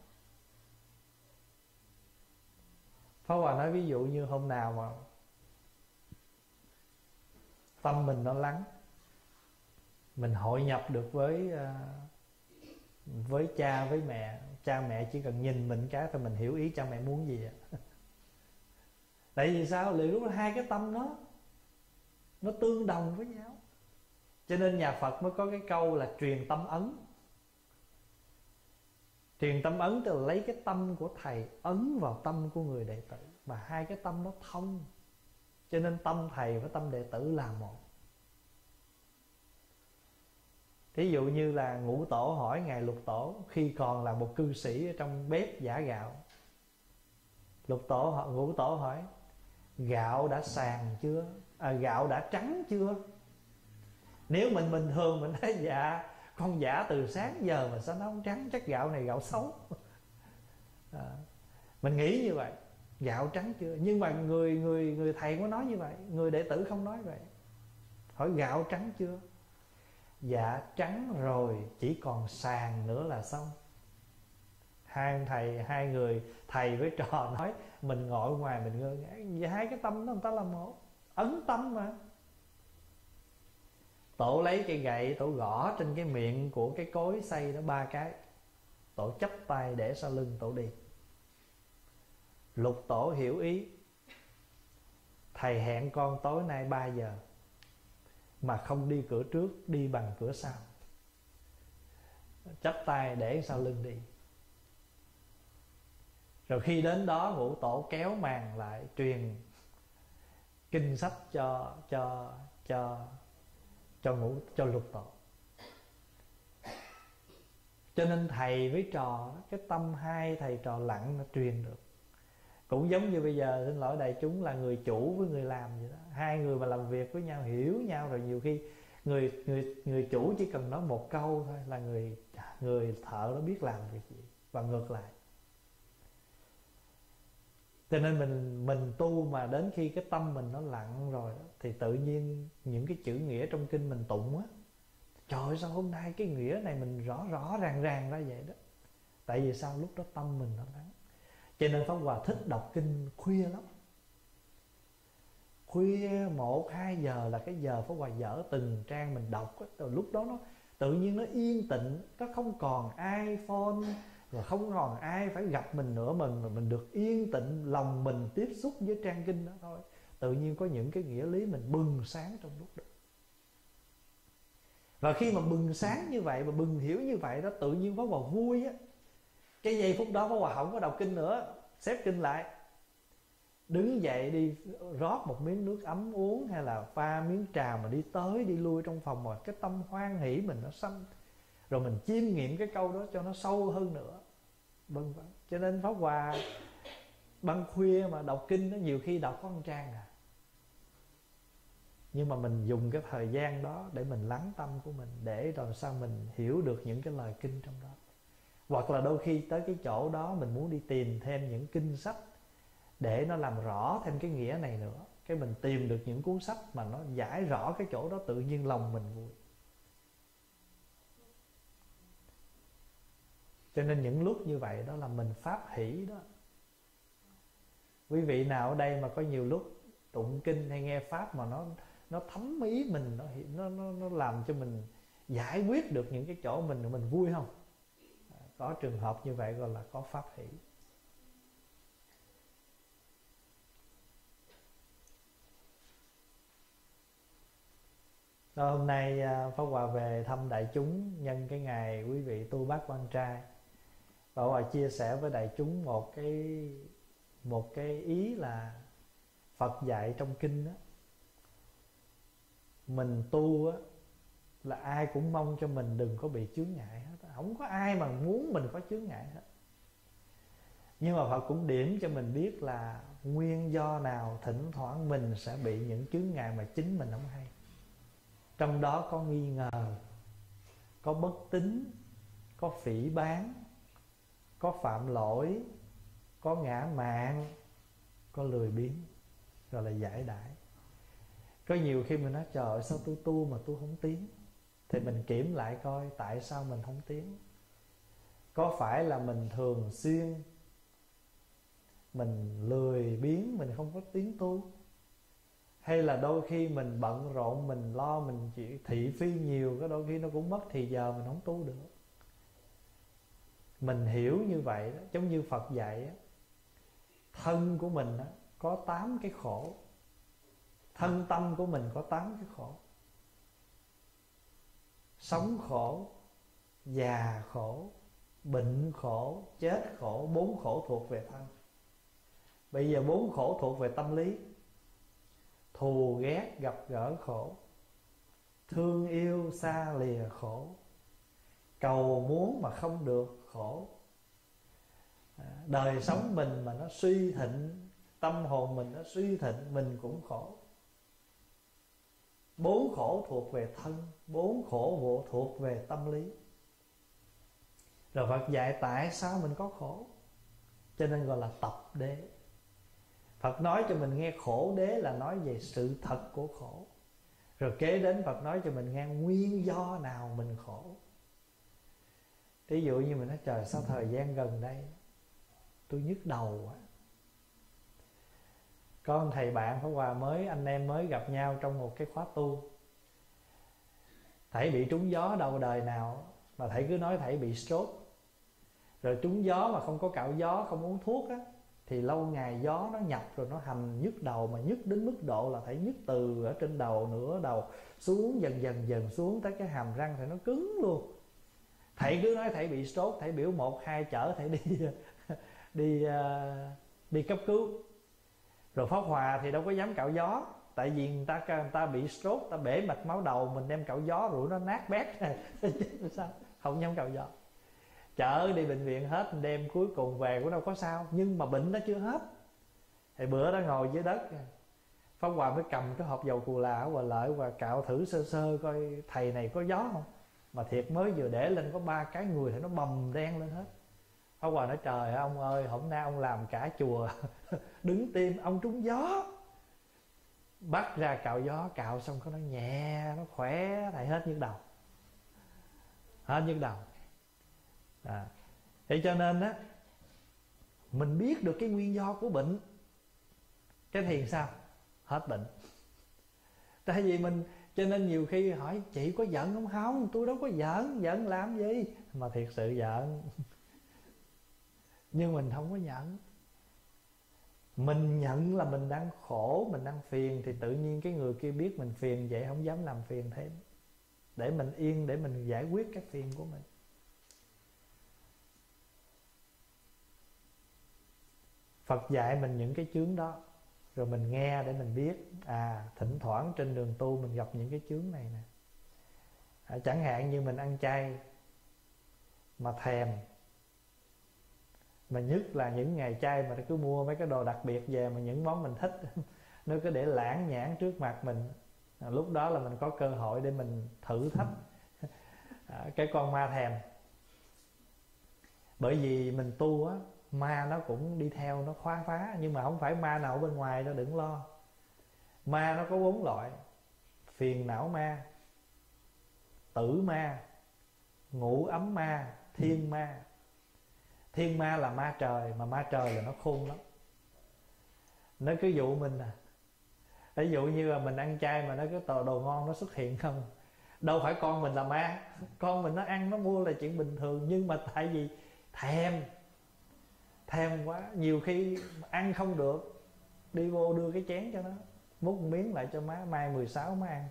Pháp Hòa nói ví dụ như hôm nào mà tâm mình nó lắng, mình hội nhập được với với cha với mẹ. Cha mẹ chỉ cần nhìn mình cái thôi mình hiểu ý cha mẹ muốn gì ạ. Tại vì sao? Liệu lúc hai cái tâm nó tương đồng với nhau. Cho nên nhà Phật mới có cái câu là truyền tâm ấn. Truyền tâm ấn tức là lấy cái tâm của thầy ấn vào tâm của người đệ tử, mà hai cái tâm nó thông. Cho nên tâm thầy và tâm đệ tử là một. Thí dụ như là Ngũ Tổ hỏi Ngài Lục Tổ khi còn là một cư sĩ ở trong bếp giã gạo. Ngũ Tổ hỏi: gạo đã sàn chưa? Gạo đã trắng chưa? Nếu mình bình thường mình nói dạ con giả từ sáng giờ mà sao nó không trắng, chắc gạo này gạo xấu. Mình nghĩ như vậy, gạo trắng chưa? Nhưng mà người thầy có nói như vậy, người đệ tử không nói vậy. Hỏi gạo trắng chưa? Dạ trắng rồi, chỉ còn sàn nữa là xong. Hai người thầy với trò nói, mình ngồi ngoài mình ngơ ngác. Vậy hai cái tâm đó người ta là một, ấn tâm mà. Tổ lấy cây gậy, Tổ gõ trên cái miệng của cái cối xay đó 3 cái. Tổ chắp tay để sau lưng Tổ đi. Lục Tổ hiểu ý: thầy hẹn con tối nay 3 giờ, mà không đi cửa trước, đi bằng cửa sau. Chắp tay để sau lưng đi. Rồi khi đến đó, Ngũ Tổ kéo màn lại truyền kinh sách cho Lục Tổ. Cho nên thầy với trò, cái tâm hai thầy trò lặng nó truyền được. Cũng giống như bây giờ, xin lỗi đại chúng, là người chủ với người làm vậy đó. Hai người mà làm việc với nhau, hiểu nhau rồi, nhiều khi người chủ chỉ cần nói một câu thôi là người thợ nó biết làm việc gì, và ngược lại. Cho nên mình tu mà đến khi cái tâm mình nó lặng rồi đó, thì tự nhiên những cái chữ nghĩa trong kinh mình tụng á, trời ơi sao hôm nay cái nghĩa này mình rõ ràng ra vậy đó. Tại vì sao? Lúc đó tâm mình nó lắng. Cho nên Pháp Hòa thích đọc kinh khuya lắm. Khuya 1-2 giờ là cái giờ Pháp Hòa dở từng trang mình đọc á. Rồi lúc đó nó tự nhiên nó yên tĩnh, nó không còn ai phone, và không còn ai phải gặp mình nữa, mình được yên tĩnh, lòng mình tiếp xúc với trang kinh đó thôi. Tự nhiên có những cái nghĩa lý mình bừng sáng trong lúc đó. Và khi mà bừng sáng như vậy, mà bừng hiểu như vậy đó, tự nhiên Pháp Hòa vui á. Cái giây phút đó Pháp Hòa không có đọc kinh nữa, xếp kinh lại, đứng dậy đi rót một miếng nước ấm uống, hay là pha miếng trà mà đi tới đi lui trong phòng, mà cái tâm hoan hỷ mình nó sanh. Rồi mình chiêm nghiệm cái câu đó cho nó sâu hơn nữa, vân vân. Cho nên Pháp Hòa ban khuya mà đọc kinh đó, nhiều khi đọc có 1 trang à, nhưng mà mình dùng cái thời gian đó để mình lắng tâm của mình, để rồi sao mình hiểu được những cái lời kinh trong đó. Hoặc là đôi khi tới cái chỗ đó mình muốn đi tìm thêm những kinh sách để nó làm rõ thêm cái nghĩa này nữa. Cái mình tìm được những cuốn sách mà nó giải rõ cái chỗ đó, tự nhiên lòng mình vui. Cho nên những lúc như vậy đó là mình pháp hỷ đó. Quý vị nào ở đây mà có nhiều lúc tụng kinh hay nghe pháp mà nó thấm ý mình, nó làm cho mình giải quyết được những cái chỗ mình vui không? Có trường hợp như vậy gọi là có pháp hỷ. Rồi hôm nay Pháp Hòa về thăm đại chúng nhân cái ngày quý vị tu Bát Quan Trai. Pháp Hòa chia sẻ với đại chúng một cái ý là Phật dạy trong kinh đó. Mình tu á, là ai cũng mong cho mình đừng có bị chướng ngại hết. Không có ai mà muốn mình có chướng ngại hết. Nhưng mà Phật cũng điểm cho mình biết là nguyên do nào thỉnh thoảng mình sẽ bị những chướng ngại mà chính mình không hay. Trong đó có nghi ngờ, có bất tín, có phỉ báng, có phạm lỗi, có ngã mạn, có lười biếng, rồi là giải đãi. Có nhiều khi mình nói trời ơi sao tôi tu mà tôi không tiến, thì mình kiểm lại coi tại sao mình không tiến. Có phải là mình thường xuyên mình lười biếng, mình không có tiến tu, hay là đôi khi mình bận rộn, mình lo, mình chỉ thị phi nhiều, cái đôi khi nó cũng mất thì giờ mình không tu được. Mình hiểu như vậy đó, giống như Phật dạy đó, thân của mình đó, có 8 cái khổ. Thân tâm của mình có 8 cái khổ: sống khổ, già khổ, bệnh khổ, chết khổ. 4 khổ thuộc về thân. Bây giờ 4 khổ thuộc về tâm lý: thù ghét gặp gỡ khổ, thương yêu xa lìa khổ, cầu muốn mà không được khổ. Đời sống mình mà nó suy thịnh, tâm hồn mình nó suy thịnh, mình cũng khổ. 4 khổ thuộc về thân, 4 khổ vụ thuộc về tâm lý. Rồi Phật dạy tại sao mình có khổ, cho nên gọi là tập đế. Phật nói cho mình nghe khổ đế là nói về sự thật của khổ. Rồi kế đến Phật nói cho mình nghe nguyên do nào mình khổ. Ví dụ như mình nói trời, sao thời gian gần đây tôi nhức đầu quá. Có một thầy bạn Pháp Hòa mới, anh em mới gặp nhau trong một cái khóa tu. Thầy bị trúng gió đâu đời nào, mà thầy cứ nói thầy bị stroke. Rồi trúng gió mà không có cạo gió, không uống thuốc á, thì lâu ngày gió nó nhập rồi nó hành nhức đầu. Mà nhức đến mức độ là thầy nhức từ ở trên đầu, nửa đầu xuống, dần xuống tới cái hàm răng, thì nó cứng luôn. Thầy cứ nói thầy bị stroke, thầy biểu 1-2 chở thầy đi cấp cứu. Rồi Pháp Hòa thì đâu có dám cạo gió, tại vì người ta bị stroke, ta bể mạch máu đầu, mình đem cạo gió rồi nó nát bét sao không dám cạo gió. Chở đi bệnh viện hết đêm, cuối cùng về cũng đâu có sao, nhưng mà bệnh nó chưa hết. Thì bữa đó ngồi dưới đất, Pháp Hòa mới cầm cái hộp dầu cù là ở Hòa Lợi và cạo thử sơ sơ coi thầy này có gió không. Mà thiệt mới vừa để lên có 3 cái người thì nó bầm đen lên hết. Pháp Hòa nói trời ông ơi, hôm nay ông làm cả chùa đứng tim, ông trúng gió. Bắt ra cạo gió, cạo xong có nó nhẹ, nó khỏe, thầy hết nhức đầu. Hết nhức đầu. Thế cho nên á, mình biết được cái nguyên do của bệnh, cái thì sao? Hết bệnh. Tại vì mình, cho nên nhiều khi hỏi chị có giận không? Không, tôi đâu có giận. Giận làm gì? Mà thiệt sự giận. Nhưng mình không có nhận. Mình nhận là mình đang khổ, mình đang phiền, thì tự nhiên cái người kia biết mình phiền vậy không dám làm phiền thêm, để mình yên, để mình giải quyết cái phiền của mình. Phật dạy mình những cái chướng đó, rồi mình nghe để mình biết. Thỉnh thoảng trên đường tu mình gặp những cái chướng này nè. Chẳng hạn như mình ăn chay mà thèm, mà nhất là những ngày chay mà nó cứ mua mấy cái đồ đặc biệt về, mà những món mình thích nó cứ để lãng nhãn trước mặt mình. Lúc đó là mình có cơ hội để mình thử thách cái con ma thèm. Bởi vì mình tu á, ma nó cũng đi theo, nó khóa phá. Nhưng mà không phải ma nào ở bên ngoài đâu, đừng lo. Ma nó có 4 loại: phiền não ma, tử ma, ngũ ấm ma, thiên ma. Thiên ma là ma trời, mà ma trời là nó khôn lắm. Nó cứ dụ mình ví dụ như là mình ăn chay mà nó cứ đồ ngon nó xuất hiện không. Đâu phải con mình là ma, con mình nó ăn nó mua là chuyện bình thường. Nhưng mà tại vì thèm quá, nhiều khi ăn không được, đi vô đưa cái chén cho nó, múc một miếng lại cho má, mai 16 má ăn.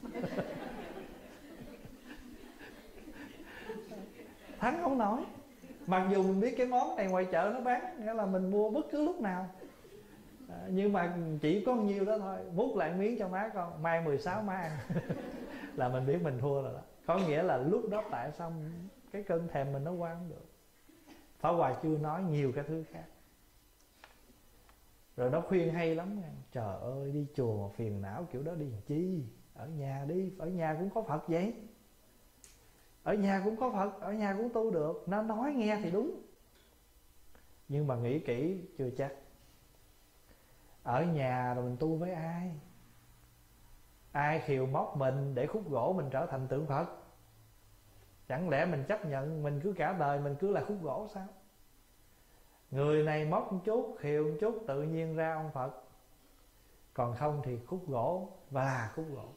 Thắng không nổi. Mặc dù mình biết cái món này ngoài chợ nó bán, nghĩa là mình mua bất cứ lúc nào, nhưng mà chỉ có nhiêu đó thôi, múc lại miếng cho má con, mai 16 má ăn. Là mình biết mình thua rồi đó. Có nghĩa là lúc đó tại sao cái cơn thèm mình nó qua không được. Pháp Hòa chưa nói nhiều cái thứ khác. Rồi nó khuyên hay lắm nha. Trời ơi, đi chùa mà phiền não kiểu đó đi làm chi? Ở nhà đi, ở nhà cũng có Phật vậy. Ở nhà cũng có Phật, ở nhà cũng tu được. Nó nói nghe thì đúng, nhưng mà nghĩ kỹ chưa chắc. Ở nhà rồi mình tu với ai? Ai khều móc mình để khúc gỗ mình trở thành tượng Phật? Chẳng lẽ mình chấp nhận mình cứ cả đời mình cứ là khúc gỗ sao? Người này móc một chút, khều một chút, tự nhiên ra ông Phật. Còn không thì khúc gỗ và khúc gỗ.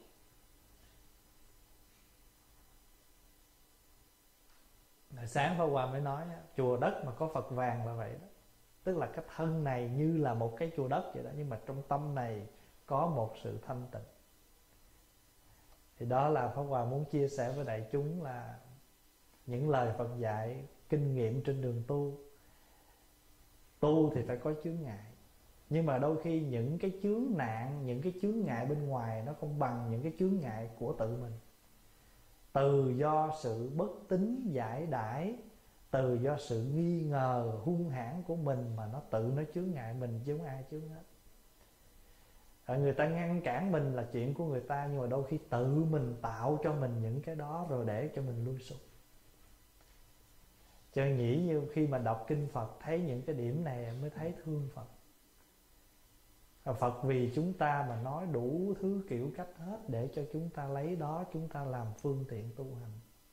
Sáng Pháp Hòa mới nói chùa đất mà có Phật vàng là vậy đó. Tức là cái thân này như là một cái chùa đất vậy đó, nhưng mà trong tâm này có một sự thanh tịnh. Thì đó là Pháp Hòa muốn chia sẻ với đại chúng là những lời Phật dạy, kinh nghiệm trên đường tu. Tu thì phải có chướng ngại, nhưng mà đôi khi những cái chướng nạn, những cái chướng ngại bên ngoài nó không bằng những cái chướng ngại của tự mình. Từ do sự bất tín giải đãi, từ do sự nghi ngờ hung hãn của mình mà nó tự nó chướng ngại mình, chứ không ai chướng hết. Người ta ngăn cản mình là chuyện của người ta, nhưng mà đôi khi tự mình tạo cho mình những cái đó rồi để cho mình lui sụp. Cho nghĩ như khi mà đọc kinh Phật thấy những cái điểm này mới thấy thương Phật. Phật vì chúng ta mà nói đủ thứ kiểu cách hết để cho chúng ta lấy đó chúng ta làm phương tiện tu hành.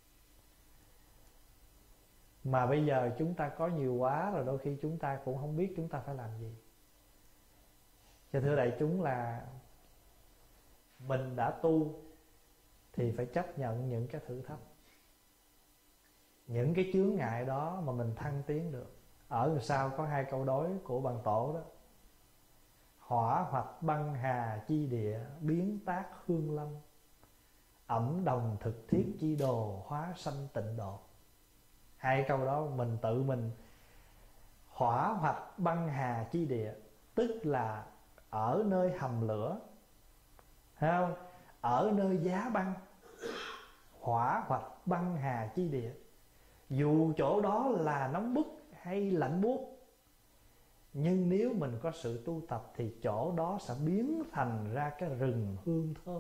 Mà bây giờ chúng ta có nhiều quá rồi, đôi khi chúng ta cũng không biết chúng ta phải làm gì. Cho thưa đại chúng là mình đã tu thì phải chấp nhận những cái thử thách, những cái chướng ngại đó mà mình thăng tiến được. Ở đằng sau có hai câu đối của Bằng Tổ đó: hỏa hoặc băng hà chi địa, biến tác hương lâm, ẩm đồng thực thiết chi đồ, hóa sanh tịnh độ. Hai câu đó mình tự mình. Hỏa hoặc băng hà chi địa tức là ở nơi hầm lửa, thấy không? Ở nơi giá băng. Hỏa hoặc băng hà chi địa, dù chỗ đó là nóng bức hay lạnh buốt, nhưng nếu mình có sự tu tập thì chỗ đó sẽ biến thành ra cái rừng hương thơm.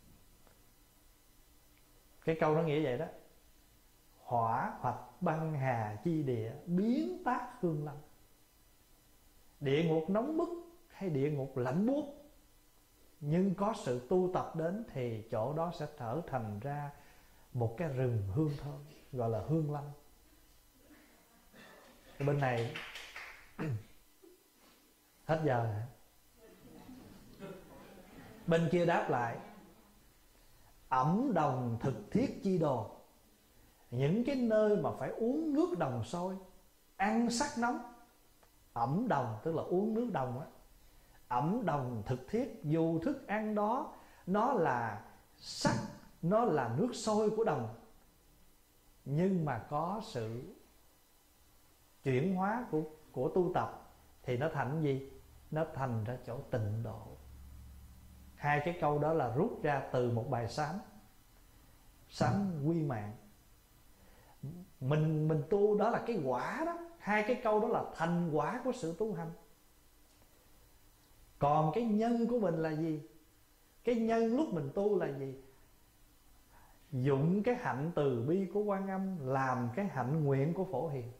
Cái câu nó nghĩa vậy đó: hỏa hoặc băng hà chi địa, biến tác hương lâm. Địa ngục nóng bức hay địa ngục lạnh buốt, nhưng có sự tu tập đến thì chỗ đó sẽ trở thành ra một cái rừng hương thơm, gọi là hương lâm. Bên này hết giờ hả? Bên kia đáp lại: ẩm đồng thực thiết chi đồ. Những cái nơi mà phải uống nước đồng sôi, ăn sắc nóng. Ẩm đồng tức là uống nước đồng á. Ẩm đồng thực thiết, dù thức ăn đó nó là sắc, nó là nước sôi của đồng, nhưng mà có sự chuyển hóa của tu tập thì nó thành gì? Nó thành ra chỗ tịnh độ. Hai cái câu đó là rút ra từ một bài sám, sám quy mạng. Mình tu đó là cái quả đó. Hai cái câu đó là thành quả của sự tu hành. Còn cái nhân của mình là gì? Cái nhân lúc mình tu là gì? Dụng cái hạnh từ bi của Quan Âm làm cái hạnh nguyện của Phổ Hiền.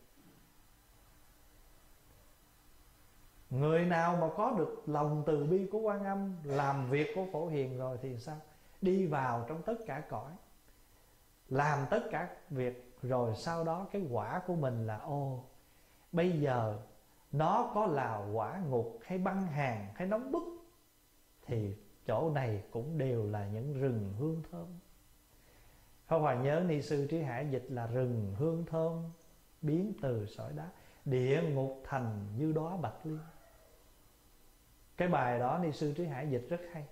Người nào mà có được lòng từ bi của Quan Âm, làm việc của Phổ Hiền rồi thì sao? Đi vào trong tất cả cõi, làm tất cả việc, rồi sau đó cái quả của mình là bây giờ nó có là quả ngục hay băng hàn hay nóng bức thì chỗ này cũng đều là những rừng hương thơm. Pháp Hòa nhớ Ni Sư Trí Hải dịch là rừng hương thơm biến từ sỏi đá, địa ngục thành như đóa bạch liên. Cái bài đó Ni Sư Trí Hải dịch rất hay.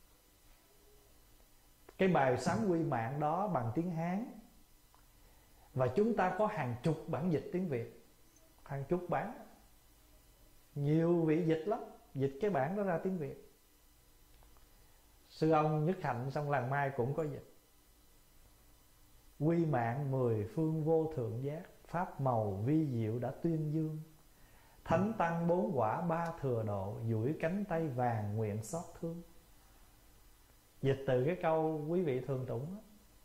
Cái bài sám quy mạng đó bằng tiếng Hán, và chúng ta có hàng chục bản dịch tiếng Việt, hàng chục bản, nhiều vị dịch lắm, dịch cái bản đó ra tiếng Việt. Sư ông Nhất Hạnh Sông Làng Mai cũng có dịch. Quy mạng 10 phương vô thượng giác, pháp màu vi diệu đã tuyên dương. Thánh tăng 4 quả 3 thừa độ, duỗi cánh tay vàng nguyện xót thương. Dịch từ cái câu quý vị thường tụng đó.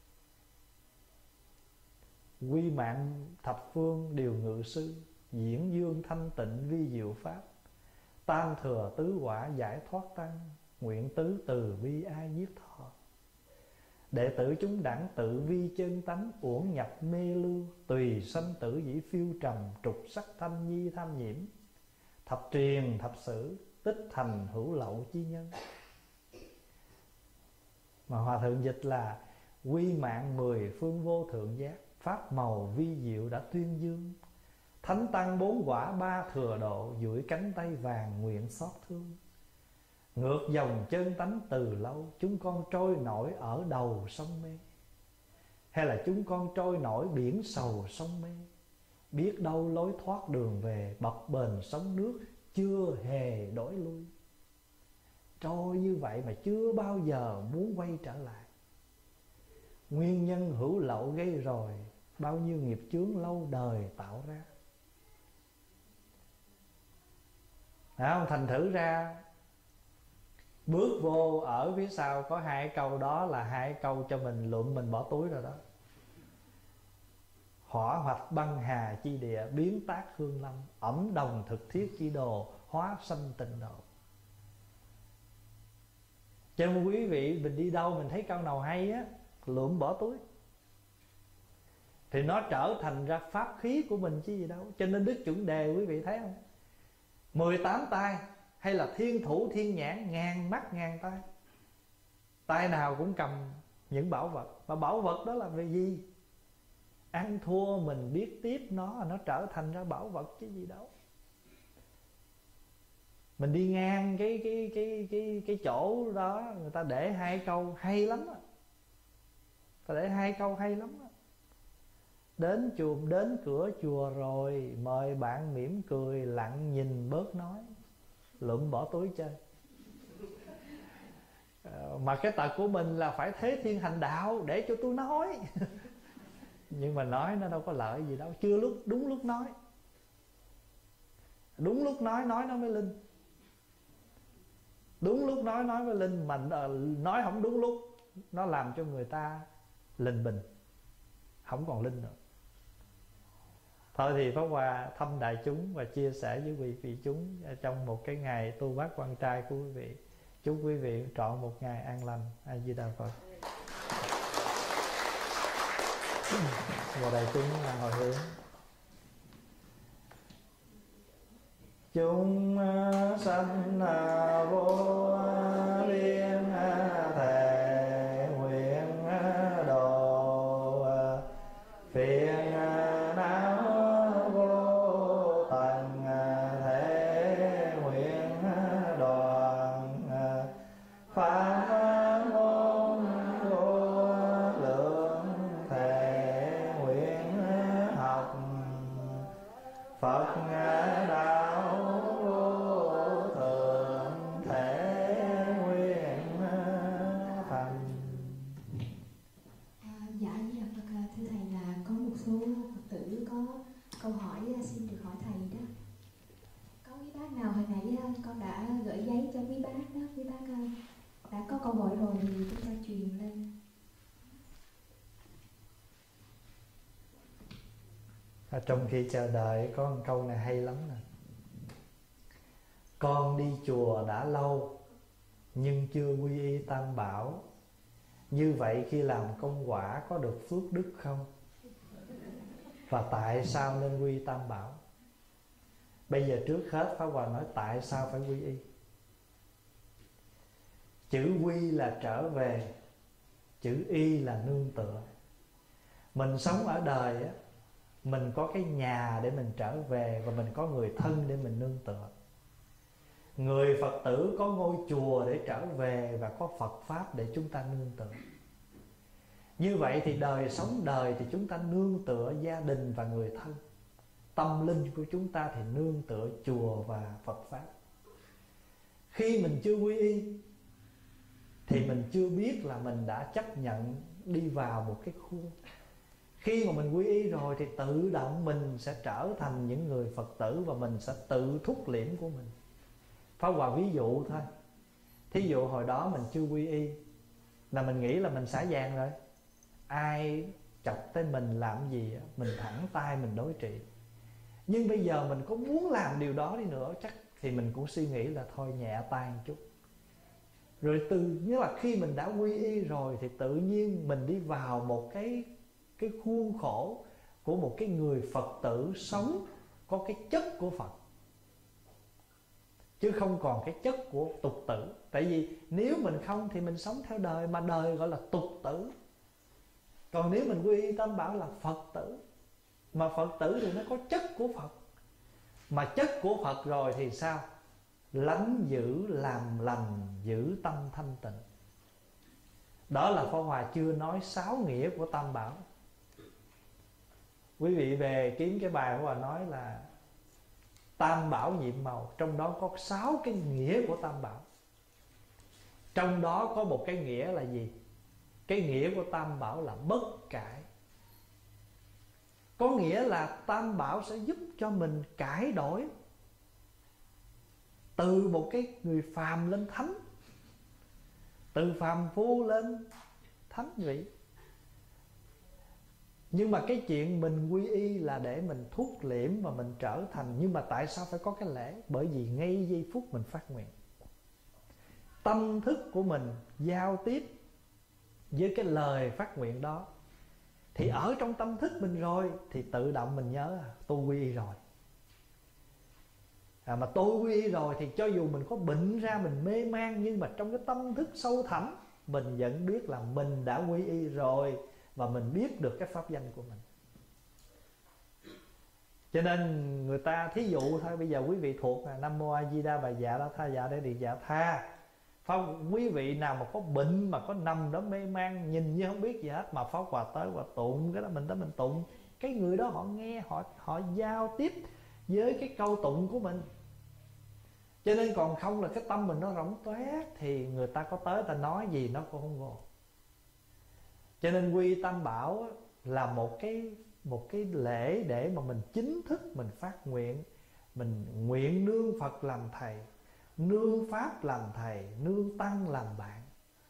Quy mạng thập phương điều ngự sư, diễn dương thanh tịnh vi diệu pháp. Tam thừa tứ quả giải thoát tăng, nguyện tứ từ bi ai nhiếp thọ. Đệ tử chúng đẳng tự vi chân tánh, uổng nhập mê lưu. Tùy sanh tử dĩ phiêu trầm, trục sắc thanh nhi tham nhiễm. Thập truyền thập sử, tích thành hữu lậu chi nhân. Mà Hòa thượng dịch là Quy mạng 10 phương vô thượng giác, pháp màu vi diệu đã tuyên dương. Thánh tăng 4 quả 3 thừa độ, duỗi cánh tay vàng nguyện xót thương. Ngược dòng chân tánh từ lâu, chúng con trôi nổi ở đầu sông mê. Hay là chúng con trôi nổi biển sầu sông mê, biết đâu lối thoát đường về, bập bềnh sóng nước chưa hề đổi lui. Trôi như vậy mà chưa bao giờ muốn quay trở lại. Nguyên nhân hữu lậu gây rồi, bao nhiêu nghiệp chướng lâu đời tạo ra. Không? Thành thử ra bước vô ở phía sau có 2 câu đó là 2 câu cho mình lượm mình bỏ túi rồi đó. Hỏa hoạch băng hà chi địa, biến tác hương lâm, ẩm đồng thực thiết chi đồ, hóa sanh tịnh độ. Cho nên quý vị, mình đi đâu mình thấy câu nào hay á, lượm bỏ túi, thì nó trở thành ra pháp khí của mình chứ gì đâu. Cho nên Đức Chuẩn Đề quý vị thấy không, 18 tay, hay là thiên thủ thiên nhãn, ngàn mắt ngàn tay, tay nào cũng cầm những bảo vật. Mà bảo vật đó là về gì? Ăn thua mình biết tiếp nó trở thành ra bảo vật chứ gì đâu. Mình đi ngang cái chỗ đó, người ta để 2 câu hay lắm á. Ta để 2 câu hay lắm á. Đến cửa chùa rồi, mời bạn mỉm cười, lặng nhìn bớt nói, lụm bỏ túi chơi. Mà cái tật của mình là phải thế thiên hành đạo để cho tôi nói. Nhưng mà nói nó đâu có lợi gì đâu. Chưa đúng lúc nói. Đúng lúc nói nó mới linh. Đúng lúc nói mới linh. Mà nói không đúng lúc, nó làm cho người ta linh bình, không còn linh nữa. Thôi thì Pháp Hòa thăm đại chúng và chia sẻ với quý vị chúng trong một cái ngày tu bát quan trai của quý vị. Chúc quý vị trọn một ngày an lành. A Di Đà Phật. Và đại chúng là hồi hướng. Chúng sanh vô biên thể nguyện độ phiền não vô tận thể nguyện đoàn pháp môn vô lượng thể nguyện học Phật đạo vô thượng thể nguyện thành. Dạ với Phật, thưa thầy, là có một số Phật tử có câu hỏi xin được hỏi thầy đó. Có quý bác nào hồi nãy con đã gửi giấy cho quý bác đó, quý bác đã có câu hỏi rồi thì chúng ta truyền lên. Trong khi chờ đợi có một câu này hay lắm nè. Con đi chùa đã lâu nhưng chưa quy y Tam Bảo, như vậy khi làm công quả có được phước đức không? Và tại sao nên quy Tam Bảo? Bây giờ trước hết Pháp Hòa nói tại sao phải quy y. Chữ quy là trở về, chữ y là nương tựa. Mình sống ở đời á, mình có cái nhà để mình trở về, và mình có người thân để mình nương tựa. Người Phật tử có ngôi chùa để trở về, và có Phật Pháp để chúng ta nương tựa. Như vậy thì đời sống đời thì chúng ta nương tựa gia đình và người thân. Tâm linh của chúng ta thì nương tựa chùa và Phật Pháp. Khi mình chưa quy y thì mình chưa biết là mình đã chấp nhận đi vào một cái khuôn. Khi mà mình quy y rồi thì tự động mình sẽ trở thành những người Phật tử, và mình sẽ tự thúc liễm của mình. Pháp Hòa ví dụ thôi. Thí dụ hồi đó mình chưa quy y là mình nghĩ là mình xả vàng rồi, ai chọc tới mình làm gì mình thẳng tay mình đối trị. Nhưng bây giờ mình có muốn làm điều đó đi nữa chắc thì mình cũng suy nghĩ là thôi nhẹ tay một chút. Rồi như là khi mình đã quy y rồi thì tự nhiên mình đi vào một cái khuôn khổ của một cái người Phật tử sống có cái chất của Phật, chứ không còn cái chất của tục tử. Tại vì nếu mình không thì mình sống theo đời, mà đời gọi là tục tử. Còn nếu mình quy y Tam Bảo là Phật tử, mà Phật tử thì nó có chất của Phật. Mà chất của Phật rồi thì sao? Lánh giữ làm lành, giữ tâm thanh tịnh. Đó là Pháp Hòa chưa nói 6 nghĩa của Tam Bảo. Quý vị về kiếm cái bài Pháp Hòa nói là Tam Bảo nhiệm màu, trong đó có 6 cái nghĩa của Tam Bảo. Trong đó có một cái nghĩa là gì? Cái nghĩa của Tam Bảo là bất cải. Có nghĩa là Tam Bảo sẽ giúp cho mình cải đổi từ một cái người phàm lên thánh, từ phàm phu lên thánh vị. Nhưng mà cái chuyện mình quy y là để mình thuốc liễm mà mình trở thành. Nhưng mà tại sao phải có cái lễ? Bởi vì ngay giây phút mình phát nguyện, tâm thức của mình giao tiếp với cái lời phát nguyện đó, thì ở trong tâm thức mình rồi thì tự động mình nhớ tôi quy y rồi. Mà tôi quy y rồi thì cho dù mình có bệnh ra, mình mê man, nhưng mà trong cái tâm thức sâu thẳm mình vẫn biết là mình đã quy y rồi, và mình biết được cái pháp danh của mình. Cho nên người ta thí dụ thôi, bây giờ quý vị thuộc Nam Mô A Di Đà Bà Dạ Đa Tha Dạ Đế Địa Dạ Tha. Quý vị nào mà có bệnh, mà có nằm đó mê man, nhìn như không biết gì hết, mà Pháp Hòa tới và tụng cái đó, mình tới mình tụng, cái người đó họ nghe, họ giao tiếp với cái câu tụng của mình. Cho nên còn không là cái tâm mình nó rỗng toét, thì người ta có tới ta nói gì nó cũng không vô. Cho nên quy Tam Bảo là một cái lễ để mà mình chính thức mình phát nguyện. Mình nguyện nương Phật làm thầy, nương Pháp làm thầy, nương Tăng làm bạn.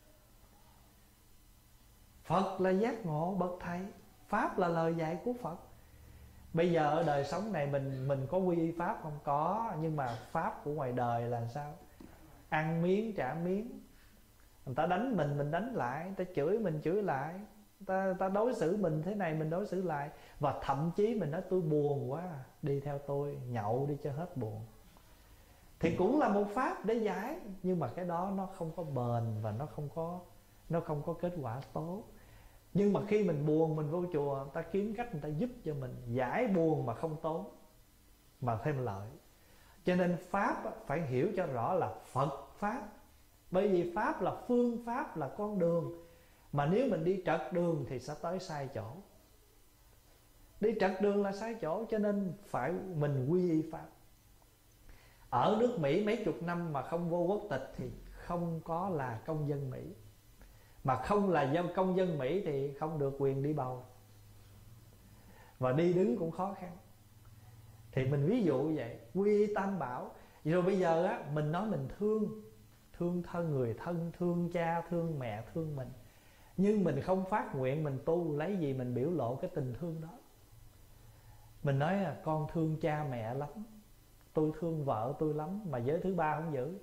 Phật là giác ngộ bậc thầy, Pháp là lời dạy của Phật. Bây giờ ở đời sống này mình có quy y Pháp không? Có. Nhưng mà Pháp của ngoài đời là sao? Ăn miếng trả miếng. Người ta đánh mình đánh lại. Người ta chửi mình chửi lại. Người ta đối xử mình thế này mình đối xử lại. Và thậm chí mình nói tôi buồn quá, đi theo tôi nhậu đi cho hết buồn. Thì cũng là một pháp để giải. Nhưng mà cái đó nó không có bền, và nó không có kết quả tốt. Nhưng mà khi mình buồn, mình vô chùa, người ta kiếm cách người ta giúp cho mình giải buồn mà không tốn, mà thêm lợi. Cho nên Pháp phải hiểu cho rõ là Phật Pháp. Bởi vì Pháp là phương pháp, là con đường. Mà nếu mình đi trật đường thì sẽ tới sai chỗ. Đi trật đường là sai chỗ. Cho nên phải mình quy y Pháp. Ở nước Mỹ mấy chục năm mà không vô quốc tịch thì không có là công dân Mỹ. Mà không là dân công dân Mỹ thì không được quyền đi bầu, và đi đứng cũng khó khăn. Thì mình ví dụ vậy, quy Tam Bảo. Rồi bây giờ á, mình nói mình thương thân, người thân, thương cha, thương mẹ, thương mình. Nhưng mình không phát nguyện mình tu, lấy gì mình biểu lộ cái tình thương đó? Mình nói là con thương cha mẹ lắm, tôi thương vợ tôi lắm, mà giới thứ ba không giữ.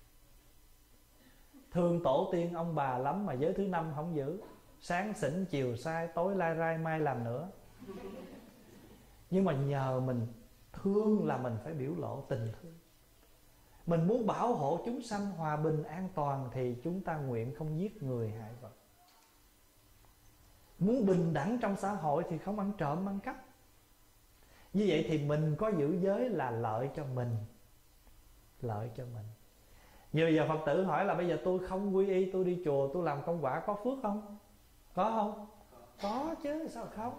Thương tổ tiên ông bà lắm, mà giới thứ năm không giữ. Sáng xỉn chiều sai, tối lai rai mai làm nữa. Nhưng mà nhờ mình thương là mình phải biểu lộ tình thương. Mình muốn bảo hộ chúng sanh hòa bình an toàn thì chúng ta nguyện không giết người hại vật. Muốn bình đẳng trong xã hội thì không ăn trộm ăn cắp. Như vậy thì mình có giữ giới là lợi cho mình. Lợi cho mình. Như giờ Phật tử hỏi là bây giờ tôi không quy y, tôi đi chùa, tôi làm công quả có phước không? Có không? Có chứ, sao không?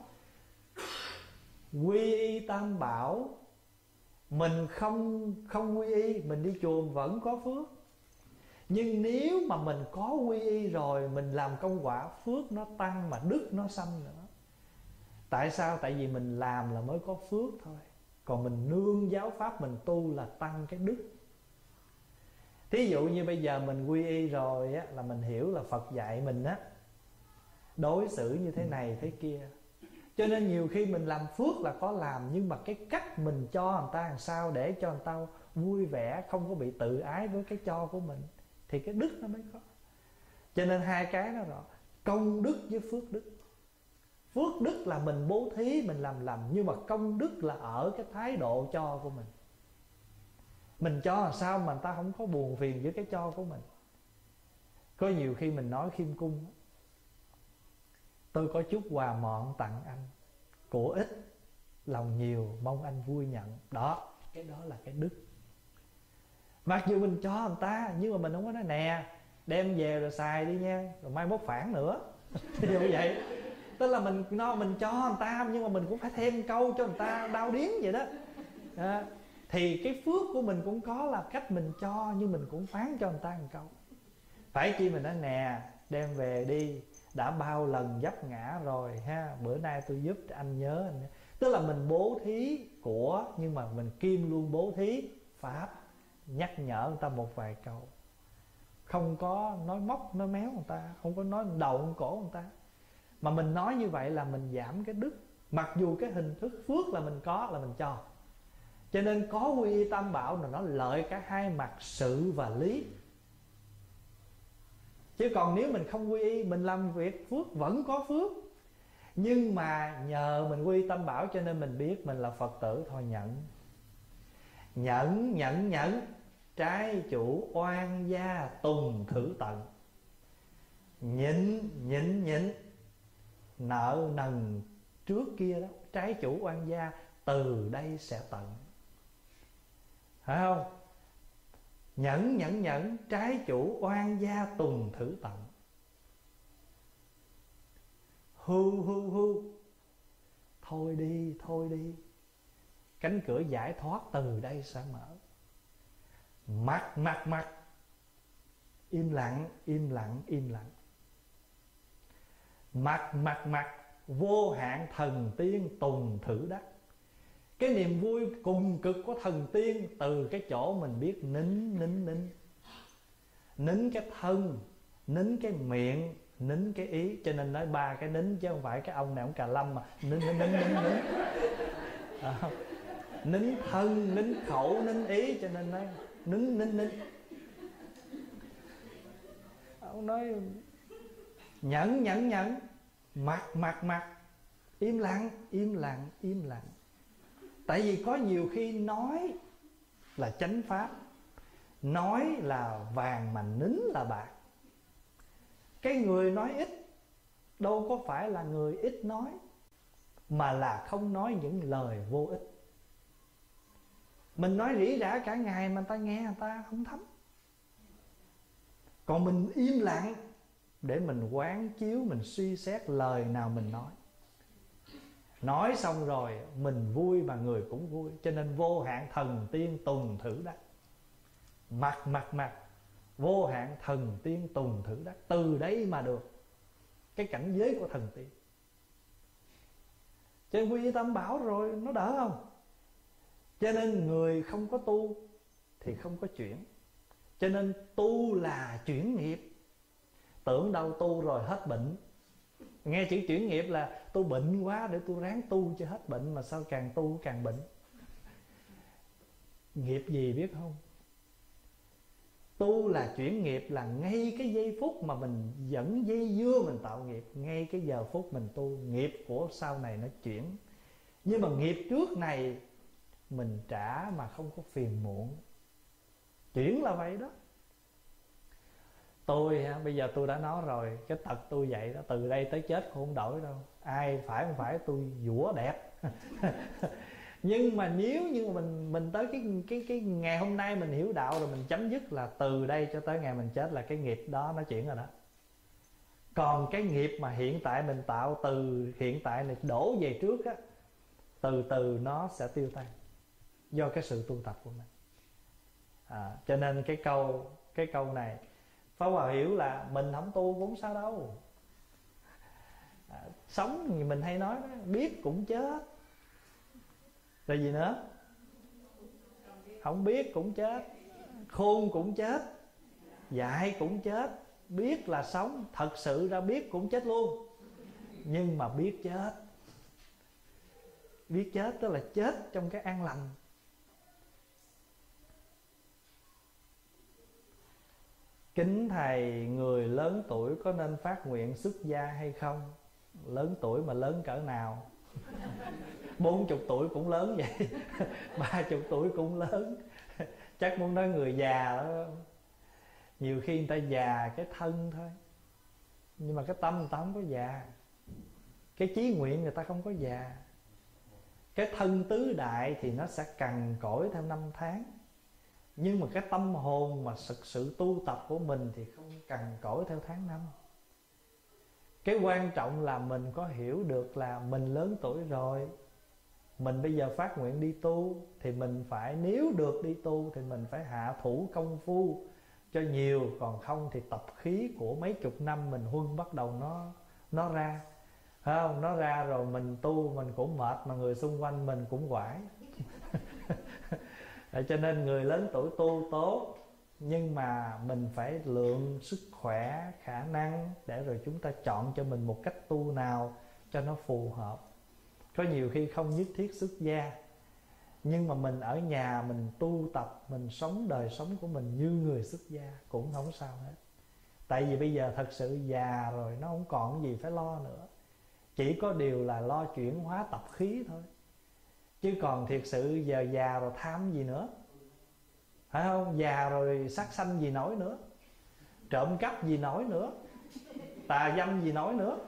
Quy y Tam Bảo, mình không quy y, mình đi chùa vẫn có phước. Nhưng nếu mà mình có quy y rồi, mình làm công quả, phước nó tăng mà đức nó sanh nữa. Tại sao? Tại vì mình làm là mới có phước thôi. Còn mình nương giáo pháp mình tu là tăng cái đức. Thí dụ như bây giờ mình quy y rồi á, là mình hiểu là Phật dạy mình á đối xử như thế này thế kia. Cho nên nhiều khi mình làm phước là có làm, nhưng mà cái cách mình cho người ta làm sao để cho người ta vui vẻ, không có bị tự ái với cái cho của mình, thì cái đức nó mới có. Cho nên hai cái đó rõ, công đức với phước đức. Phước đức là mình bố thí, mình làm lành, nhưng mà công đức là ở cái thái độ cho của mình. Mình cho làm sao mà người ta không có buồn phiền với cái cho của mình. Có nhiều khi mình nói khiêm cung, tôi có chút quà mọn tặng anh, của ít lòng nhiều, mong anh vui nhận. Đó, cái đó là cái đức. Mặc dù mình cho người ta, nhưng mà mình không có nói nè đem về rồi xài đi nha, rồi mai mốt phản nữa. Như vậy, tức là mình cho người ta, nhưng mà mình cũng phải thêm câu cho người ta đau điếng vậy đó. Thì cái phước của mình cũng có là cách mình cho, nhưng mình cũng phán cho người ta một câu. Phải chi mình nói nè đem về đi, đã bao lần vấp ngã rồi ha, bữa nay tôi giúp anh nhớ anh. Tức là mình bố thí của, nhưng mà mình kim luôn bố thí pháp, nhắc nhở người ta một vài câu, không có nói móc nói méo người ta, không có nói đầu cổ người ta. Mà mình nói như vậy là mình giảm cái đức. Mặc dù cái hình thức phước là mình có, là mình cho. Cho nên có quy y tam bảo là nó lợi cả hai mặt sự và lý. Chứ còn nếu mình không quy y, mình làm việc phước vẫn có phước, nhưng mà nhờ mình quy y tam bảo cho nên mình biết mình là Phật tử thôi. Nhẫn trái chủ oan gia tùng thử tận. Nhịn nợ nần trước kia đó, trái chủ oan gia từ đây sẽ tận. Phải không? Nhẫn trái chủ oan gia tùng thử tận. Hưu thôi đi, cánh cửa giải thoát từ đây sẽ mở. Mặc im lặng. Mặc vô hạn thần tiên tùng thử đắc. Cái niềm vui cùng cực của thần tiên từ cái chỗ mình biết nín cái thân, nín cái miệng, nín cái ý. Cho nên nói 3 cái nín, chứ không phải cái ông này ông Cà Lâm mà nín. Nín thân, nín khẩu, nín ý. Cho nên nói nín. Ông nói nhẫn. Mặc im lặng. Tại vì có nhiều khi nói là chánh pháp, nói là vàng mà nín là bạc. Cái người nói ít đâu có phải là người ít nói, mà là không nói những lời vô ích. Mình nói rỉ rả cả ngày mà người ta nghe, người ta không thấm. Còn mình im lặng để mình quán chiếu, mình suy xét lời nào mình nói. Nói xong rồi mình vui mà người cũng vui. Cho nên vô hạn thần tiên tùng thử đắc. Mặc vô hạn thần tiên tùng thử đắc. Từ đấy mà được cái cảnh giới của thần tiên. Cho nên quy y tam bảo rồi nó đỡ không? Cho nên người không có tu thì không có chuyển. Cho nên tu là chuyển nghiệp. Tưởng đâu tu rồi hết bệnh. Nghe chữ chuyển nghiệp là tôi bệnh quá để tôi ráng tu cho hết bệnh, mà sao càng tu càng bệnh. Nghiệp gì biết không? Tu là chuyển nghiệp, là ngay cái giây phút mà mình dẫn dây dưa mình tạo nghiệp, ngay cái giờ phút mình tu, nghiệp của sau này nó chuyển. Nhưng mà nghiệp trước này mình trả mà không có phiền muộn. Chuyển là vậy đó. Tôi bây giờ tôi đã nói rồi, cái tật tôi vậy đó, từ đây tới chết không đổi đâu. Ai phải không phải tôi vũa đẹp. Nhưng mà nếu như mà mình tới cái ngày hôm nay mình hiểu đạo rồi, mình chấm dứt là từ đây cho tới ngày mình chết là cái nghiệp đó nó chuyển rồi đó. Còn cái nghiệp mà hiện tại mình tạo từ hiện tại này đổ về trước á, từ từ nó sẽ tiêu tan do cái sự tu tập của mình. Cho nên cái câu này Pháp Hòa hiểu là mình không tu cũng sao đâu. Sống thì mình hay nói đó, biết cũng chết. Rồi gì nữa? Không biết cũng chết, khôn cũng chết, dại cũng chết. Biết là sống, thật sự ra biết cũng chết luôn. Nhưng mà biết chết. Biết chết tức là chết trong cái an lành. Kính thầy, người lớn tuổi có nên phát nguyện xuất gia hay không? Lớn tuổi mà lớn cỡ nào? 40 tuổi cũng lớn vậy. 30 tuổi cũng lớn. Chắc muốn nói người già đó. Nhiều khi người ta già cái thân thôi, nhưng mà cái tâm người ta không có già. Cái chí nguyện người ta không có già. Cái thân tứ đại thì nó sẽ cằn cỗi theo năm tháng, nhưng mà cái tâm hồn mà thực sự tu tập của mình thì không cằn cỗi theo tháng năm. Cái quan trọng là mình có hiểu được là mình lớn tuổi rồi, mình bây giờ phát nguyện đi tu, thì mình phải, nếu được đi tu thì mình phải hạ thủ công phu cho nhiều. Còn không thì tập khí của mấy chục năm mình huân bắt đầu nó ra, phải không? Nó ra rồi mình tu mình cũng mệt, mà người xung quanh mình cũng quải. Cho nên người lớn tuổi tu tốt, nhưng mà mình phải lượng sức khỏe, khả năng, để rồi chúng ta chọn cho mình một cách tu nào cho nó phù hợp. Có nhiều khi không nhất thiết xuất gia, nhưng mà mình ở nhà mình tu tập, mình sống đời sống của mình như người xuất gia cũng không sao hết. Tại vì bây giờ thật sự già rồi, nó không còn gì phải lo nữa. Chỉ có điều là lo chuyển hóa tập khí thôi. Chứ còn thiệt sự giờ già rồi tham gì nữa, phải không? Già rồi sát sanh gì nổi nữa, trộm cắp gì nổi nữa, tà dâm gì nổi nữa.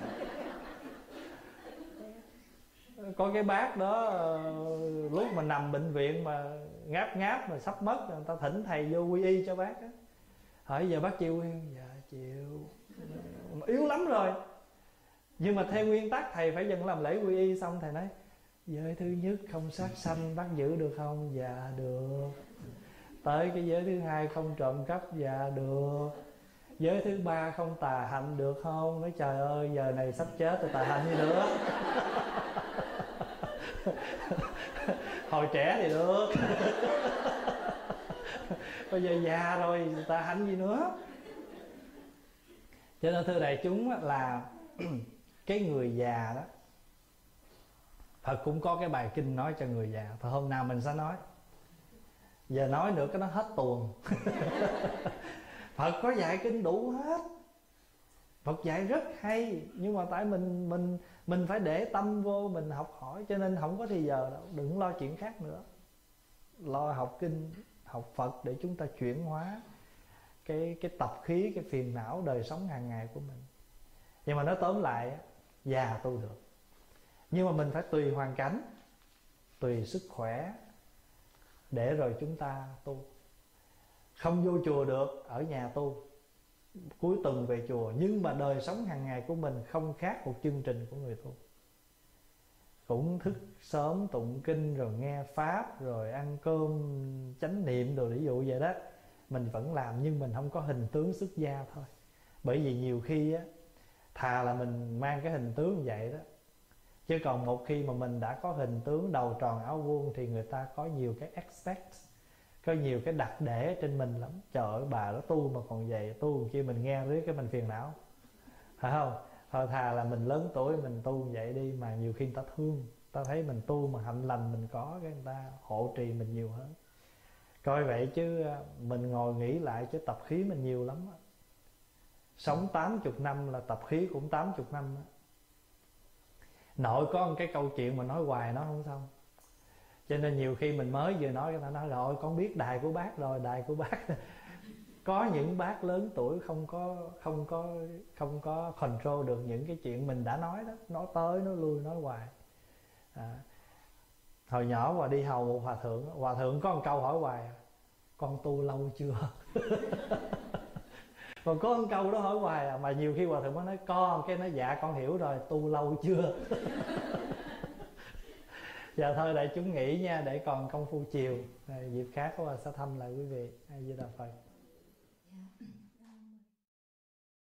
Có cái bác đó lúc mà nằm bệnh viện mà ngáp mà sắp mất, người ta thỉnh thầy vô quy y cho bác á. Hỏi giờ bác chịu quy? Dạ chịu. Yếu lắm rồi, nhưng mà theo nguyên tắc thầy phải dần làm lễ quy y. Xong thầy nói giới thứ nhất không sát sanh, bác giữ được không? Dạ được. Tới cái giới thứ hai không trộm cắp? Dạ được. Giới thứ ba không tà hạnh được không? Nói trời ơi giờ này sắp chết rồi tà hạnh gì nữa. Hồi trẻ thì được, bây giờ già rồi tà hạnh gì nữa. Cho nên thưa đại chúng là cái người già đó, Phật cũng có cái bài kinh nói cho người già. Thôi hôm nào mình sẽ nói, giờ nói nữa cái nó hết tuồng. Phật có dạy kinh đủ hết, Phật dạy rất hay, nhưng mà tại mình phải để tâm vô, mình học hỏi, cho nên không có thì giờ đâu. Đừng lo chuyện khác nữa, lo học kinh, học Phật để chúng ta chuyển hóa cái tập khí, cái phiền não đời sống hàng ngày của mình. Nhưng mà nói tóm lại, già tu được, nhưng mà mình phải tùy hoàn cảnh, tùy sức khỏe để rồi chúng ta tu. Không vô chùa được, ở nhà tu, cuối tuần về chùa, nhưng mà đời sống hàng ngày của mình không khác một chương trình của người tu. Cũng thức sớm tụng kinh, rồi nghe pháp, rồi ăn cơm chánh niệm đồ, ví dụ vậy đó. Mình vẫn làm nhưng mình không có hình tướng xuất gia thôi. Bởi vì nhiều khi á, thà là mình mang cái hình tướng như vậy đó, chứ còn một khi mà mình đã có hình tướng đầu tròn áo vuông thì người ta có nhiều cái expect, có nhiều cái đặt để trên mình lắm. Trời ơi bà đó tu mà còn vậy, tu kia mình nghe riết cái mình phiền não, phải không? Thôi thà là mình lớn tuổi mình tu vậy đi, mà nhiều khi người ta thương, ta thấy mình tu mà hạnh lành mình có, cái người ta hộ trì mình nhiều hơn. Coi vậy chứ mình ngồi nghĩ lại chứ tập khí mình nhiều lắm đó. Sống 80 năm là tập khí cũng 80 năm đó. Nội có một cái câu chuyện mà nói hoài nó không xong. Cho nên nhiều khi mình mới vừa nói, người ta nói rồi con biết đài của bác rồi, đài của bác. Có những bác lớn tuổi không có control được những cái chuyện mình đã nói đó, nói tới nói lui nói hoài. Hồi nhỏ Hòa đi hầu một hòa thượng có một câu hỏi hoài: con tu lâu chưa? Còn có một câu đó hỏi hoài mà nhiều khi hòa thượng mới nói con, cái nói dạ con hiểu rồi, tu lâu chưa? Giờ thôi đại chúng nghỉ nha, để còn công phu chiều. Dịp khác Hòa sẽ thăm lại quý vị. A Di Đà Phật. Dạ.